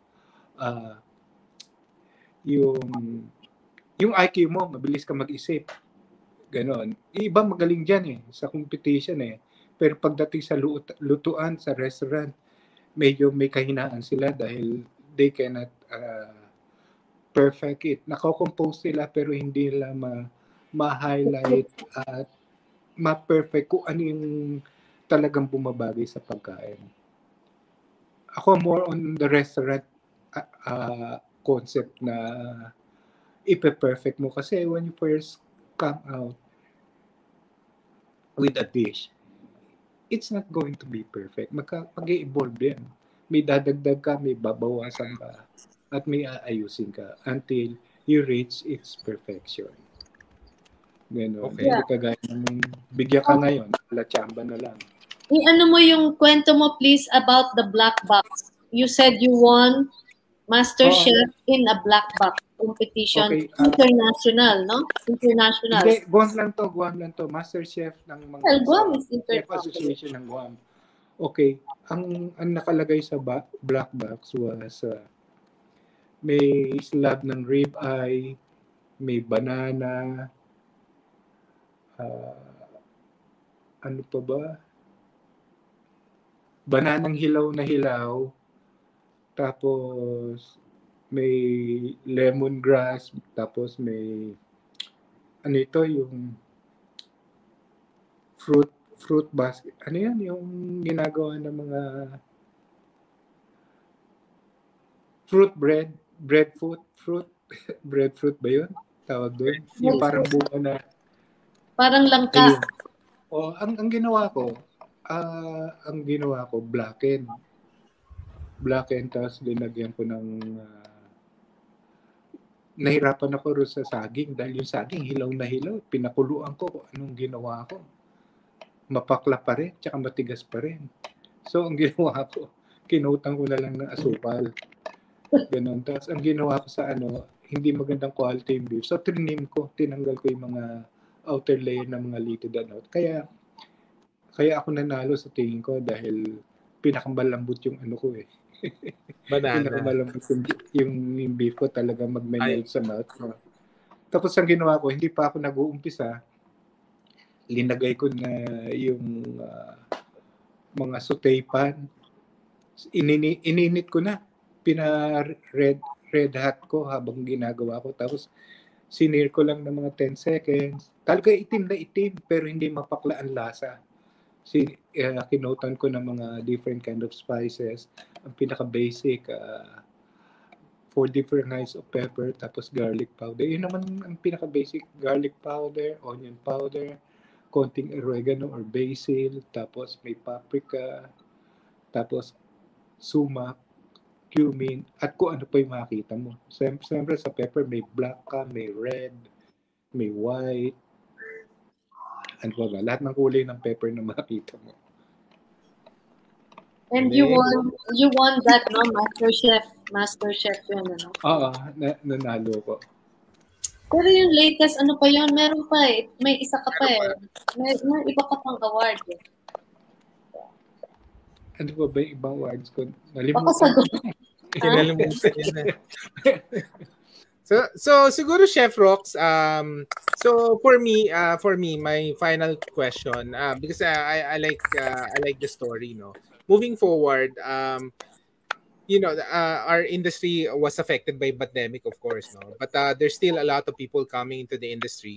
yung IQ mo, mabilis ka mag-isip. Ganon. Iba magaling dyan sa competition Pero pagdating sa lutuan, sa restaurant, medyo may kahinaan sila dahil they cannot perfect it. Nako-compose sila pero hindi nila ma-highlight at ma-perfect kung ano yung talagang bumabagay sa pagkain. Ako more on the restaurant concept na ipe-perfect mo kasi when you first come out with a dish, it's not going to be perfect. Mag-evolve yan. May dadagdag ka, may babawasan ka, at may aayusin ka until you reach its perfection. Gano'n. Okay. Hindi ka gaya ng bigyan ka ngayon, la-chamba na lang. Ano mo yung kwento mo please about the black box? You said you won Master Chef in a black box competition. Okay, international, no? International. Hindi, Guam lang to. Master Chef ng mga Guam is Chef Association ng Guam. Okay, ang nakalagay sa black box was may slab ng rib eye, may banana, ano pa ba? Bananang hilaw na hilaw, tapos may lemongrass, tapos may ano ito, yung fruit basket. Ano yan? Yung ginagawa ng mga fruit breadfruit ba yun? Tawag doon? Yung parang bunga na parang langka. Ang ginawa ko blackened, tapos linagyan ko ng nahirapan ako rin sa saging dahil yung saging hilaw na hilaw, pinakuluan ko anong ginawa ko, mapakla pa rin tsaka matigas pa rin. So ang ginawa ko, kinutang ko na lang ng asukal, ganun. Tapos ang ginawa ko sa hindi magandang quality yung beef, so tinanggal ko yung mga outer layer ng mga litid kaya ako nanalo sa tingin ko dahil pinakamalambot yung ko pinakamalambot yung beef ko, talaga mag-melt sa mouth ko. Tapos ang ginawa ko, hindi pa ako nag-uumpisa, linagay ko na yung mga saute pan, Ininit ko na. Red hot ko habang ginagawa ko. Tapos, sinir ko lang ng mga 10 seconds. Talaga itim na itim, pero hindi mapakla ang lasa. Kinotan ko ng mga different kind of spices. Ang pinaka-basic, 4 different kinds of pepper, tapos garlic powder. Yun naman ang pinaka-basic, garlic powder, onion powder, konting oregano or basil, tapos may paprika, tapos sumac, cumin, at kung ano pa yung makikita mo. Siyempre sa pepper, may black ka, may red, may white, ano ba? Lahat ng kulay ng pepper na makita mo. And you won that, no? Master Chef yun, ano? Oo, nanalo ko. Pero yung latest, ano pa yun? Meron pa eh. May isa ka pa eh. May iba ka pang award eh. Ano ba yung ibang awards ko? Nalimutan yun na. So siguro Chef Rox, so for me my final question, because I like the story, no. Moving forward, our industry was affected by pandemic, of course, no. But there's still a lot of people coming into the industry.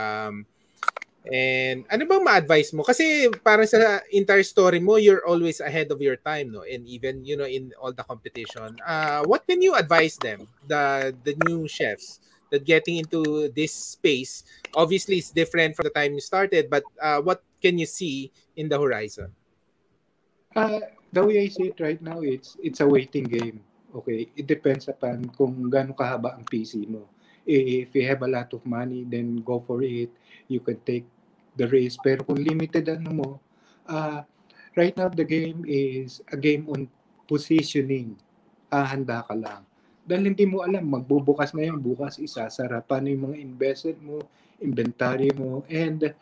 And ano bang ma-advise mo? Kasi parang sa entire story mo, you're always ahead of your time, no? And even, in all the competition. What can you advise them, the new chefs, that getting into this space? Obviously, it's different from the time you started, but what can you see in the horizon? The way I see it right now, it's a waiting game. Okay? It depends upon kung gaano kahaba ang PC mo. If you have a lot of money, then go for it. You can take the risk. Pero kung limited mo, right now the game is a game on positioning. Handa ka lang. Dahil hindi mo alam, magbubukas na yun, bukas isasara. Paano yung mga investment mo, inventory mo, and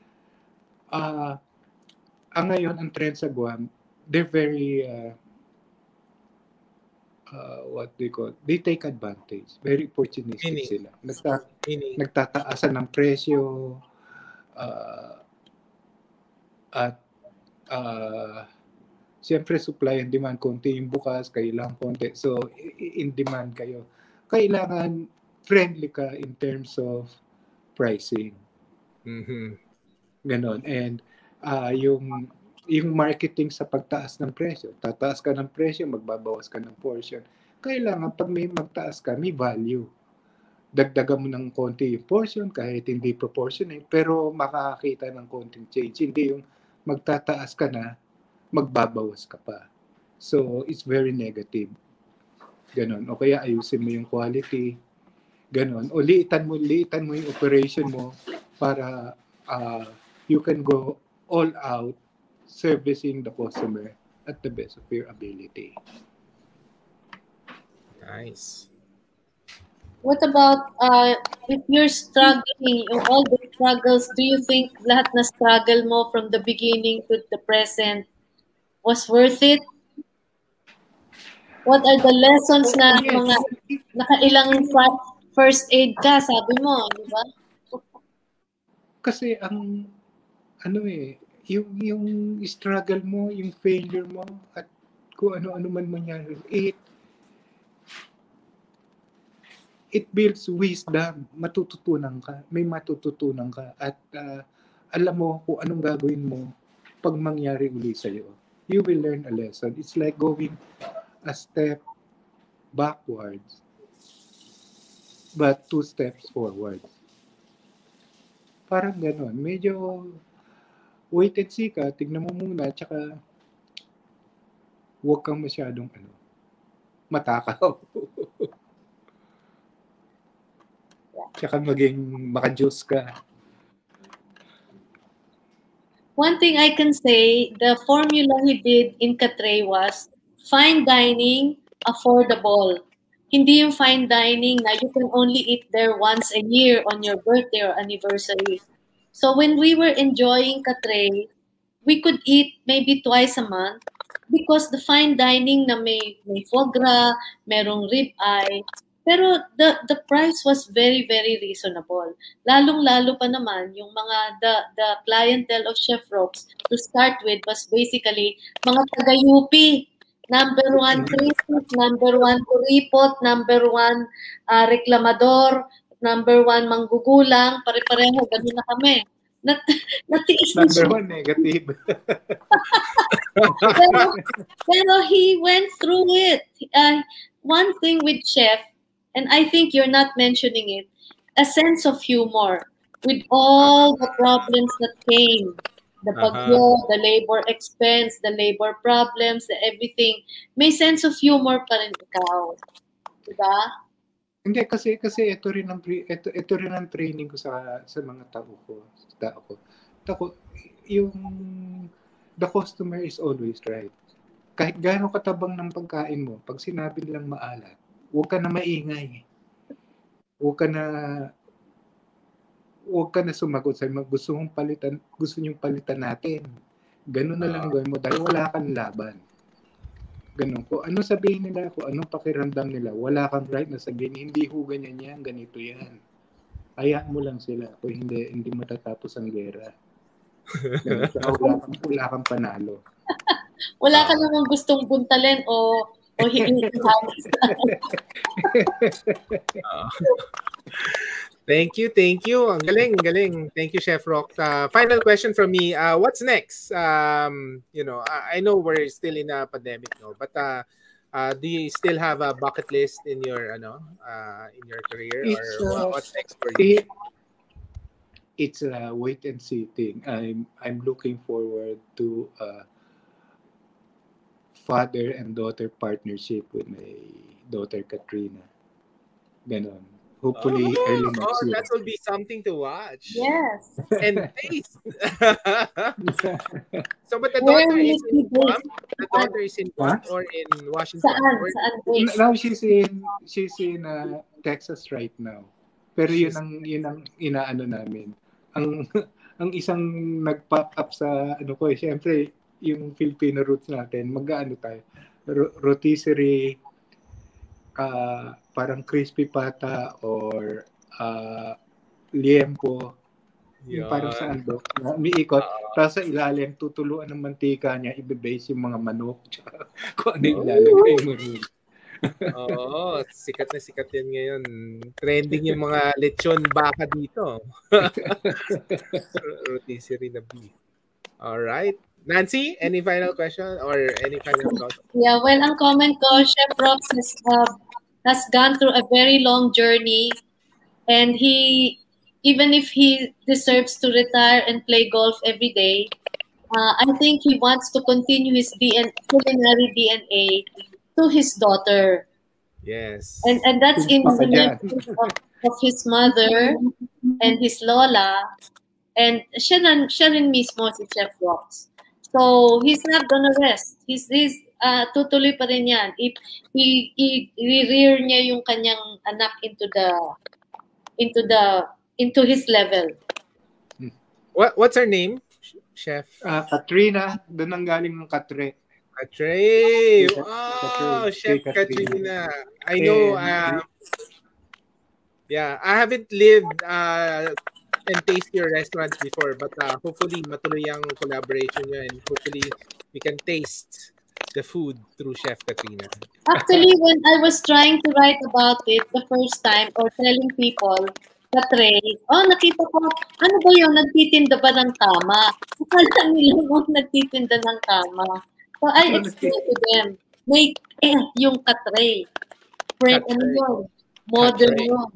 ngayon, ang trend sa Guam, they're very what they call, they take advantage. Very opportunistic sila. Nagtataasan ng presyo at siyempre supply and demand, konti yung bukas, kailangan konti. So, in demand kayo. Kailangan friendly ka in terms of pricing. Mm-hmm. Ganon. And yung marketing sa pagtaas ng presyo. Tataas ka ng presyo, magbabawas ka ng portion. Kailangan pag may magtaas ka, may value. Dagdagan mo ng konti yung portion kahit hindi proportionate, pero makakakita ng konting change. Hindi yung magtataas ka na, magbabawas ka pa. So, it's very negative. Ganon. O kaya ayusin mo yung quality. Ganon. O liitan mo yung operation mo para you can go all out servicing the customer at the best of your ability. Nice. What about if you're struggling, all the struggles, do you think lahat na struggle mo from the beginning to the present was worth it? What are the lessons na mga nakailang first aid ka, sabi mo, di ba? Kasi yung struggle mo, yung failure mo, at kung ano-ano man mangyari, it builds wisdom. May matututunan ka, at alam mo kung anong gagawin mo pag mangyari uli sa'yo. You will learn a lesson. It's like going a step backwards, but 2 steps forward. Parang ganon. Medyo wait and see ka, tignan mo muna, tsaka huwag kang masyadong matakaw. Tsaka maging maka-juice ka. One thing I can say, the formula he did in Katray was fine dining, affordable. Hindi yung fine dining na you can only eat there once a year on your birthday or anniversary. So when we were enjoying Katray, we could eat maybe twice a month because the fine dining na may foie gras, merong rib eye, pero the price was very, very reasonable. Lalong-lalo pa naman yung mga the clientele of Chef Rox to start with was basically mga taga-UP. number 1 critic, number 1 kuripot, number 1 reklamador, number 1 manggugulang, pare-pareho, ganun na kami. Natiis na siya. Number 1 negative. pero he went through it. One thing with Chef, and I think you're not mentioning it, a sense of humor with all the problems that came. The pagyo, the labor expense, the labor problems, the everything. May sense of humor pa rin ikaw. Diba? Hindi, kasi ito rin ang training ko sa mga tao ko. The customer is always right. Kahit gaano katabang ng pagkain mo, pag sinabi nilang maalat, huwag ka na maingay. Huwag ka na sumagot sa gusto niyong palitan natin. Ganun na lang gawin mo dahil wala kang laban. Ganun. Kung ano sabihin nila, kung anong pakiramdam nila, wala kang right na sabihin, hindi ho ganyan yan, ganito yan. Hayaan mo lang sila. Kung hindi matatapos ang gera. Wala kang panalo. Wala ka namang gustong buntalin o hingin. Thank you. Ang galing. Thank you, Chef Rox. Final question from me. What's next? I know we're still in a pandemic, no? But do you still have a bucket list in your career, or what's next for you? It's a wait and see thing. I'm looking forward to father and daughter partnership with my daughter Katrina. Ganon. Hopefully early next year. That will be something to watch. Yes. And taste. So, but the daughter is in Guam? The daughter is in Guam or in Washington? Saan? Now she's in Texas right now. Pero yun ang inaano namin. Ang isang nag-pop up sa syempre yung Filipino roots natin, mag-aano tayo. Rotisserie, parang crispy pata or liempo. Yung parang sa umiikot. Tapos sa ilalim, tutuluan ng mantika niya, ibe-base yung mga manok. Kung ano yung lalagay mo rin. Sikat na sikat yan ngayon. Trending yung mga lechon baka dito. Rotisserie na beef. Alright. Nancy, any final question or any final thought? Yeah, well, ang comment ko, Chef Rox has gone through a very long journey, and even if he deserves to retire and play golf every day, I think he wants to continue his culinary DNA to his daughter. Yes. And that's in the memory of his mother and his lola, and siya rin mismo si Chef Rox. So he's not gonna rest. He's tutuloy pa rin yan. If i-rear niya yung kanyang anak into his level. What's her name, Chef? Katrina. Doon ang galing ng Katre. Katre. Oh, Chef Katrina. I know. I haven't lived and taste your restaurants before, but hopefully matuloy ang collaboration nyo, and hopefully we can taste the food through Chef Katrina. Actually, when I was trying to write about it the first time or telling people, Katre, nakita ko, ano ba yun, nagtitinda ba ng kama? Akala nila mo nagtitinda ng kama. So I explained to them, may yung Katre. Friend, ano yun? Modern yun.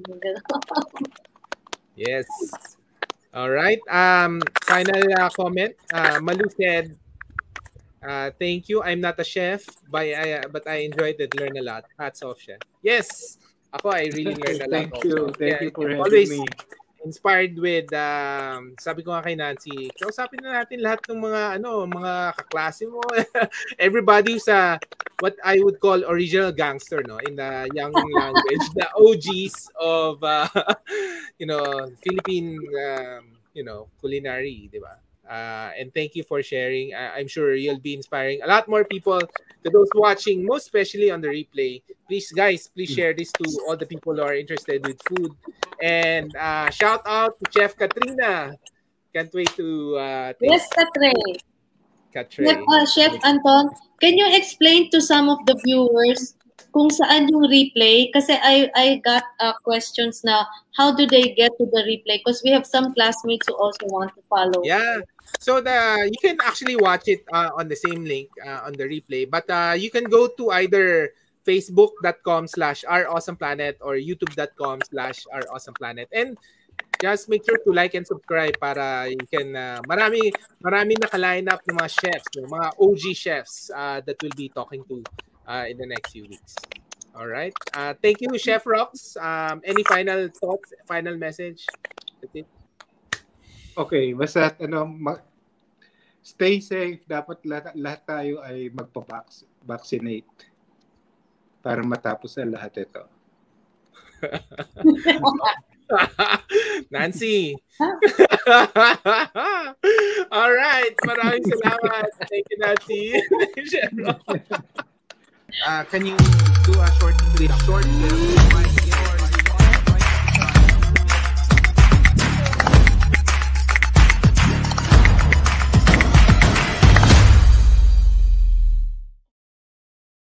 Yes. All right. Final comment. Malu said, thank you. I'm not a chef, but I enjoyed it. Learn a lot. Hats off, chef. Yes. I really learned a lot. Thank you. Thank you for having me. Inspired with, sabi ko nga kay Nancy, kausapin na natin lahat ng mga kaklase mo. Everybody who's what I would call original gangster, no, in the young language, the OGs of, Philippine, culinary, di ba? And thank you for sharing. I'm sure you'll be inspiring a lot more people, to those watching, most especially on the replay. Please, guys, please share this to all the people who are interested with food. And shout out to Chef Katrina. Can't wait to taste. Yes, Katre. Chef Anton, can you explain to some of the viewers kung saan yung replay? Kasi I got questions na how do they get to the replay? Because we have some classmates who also want to follow. Yeah. So you can actually watch it on the same link on the replay. But you can go to either facebook.com/OurAwesomePlanet or youtube.com/OurAwesomePlanet. And just make sure to like and subscribe para you can marami naka-line up ng mga chefs, mga OG chefs that we'll be talking to in the next few weeks. All right. Thank you, Chef Rox. Any final thoughts, final message? Okay, basta stay safe. Dapat lahat tayo ay magpa-vaccinate para matapos ang lahat ito. Nancy. All right. Maraming salamat. Thank you, Nancy. Can you do a short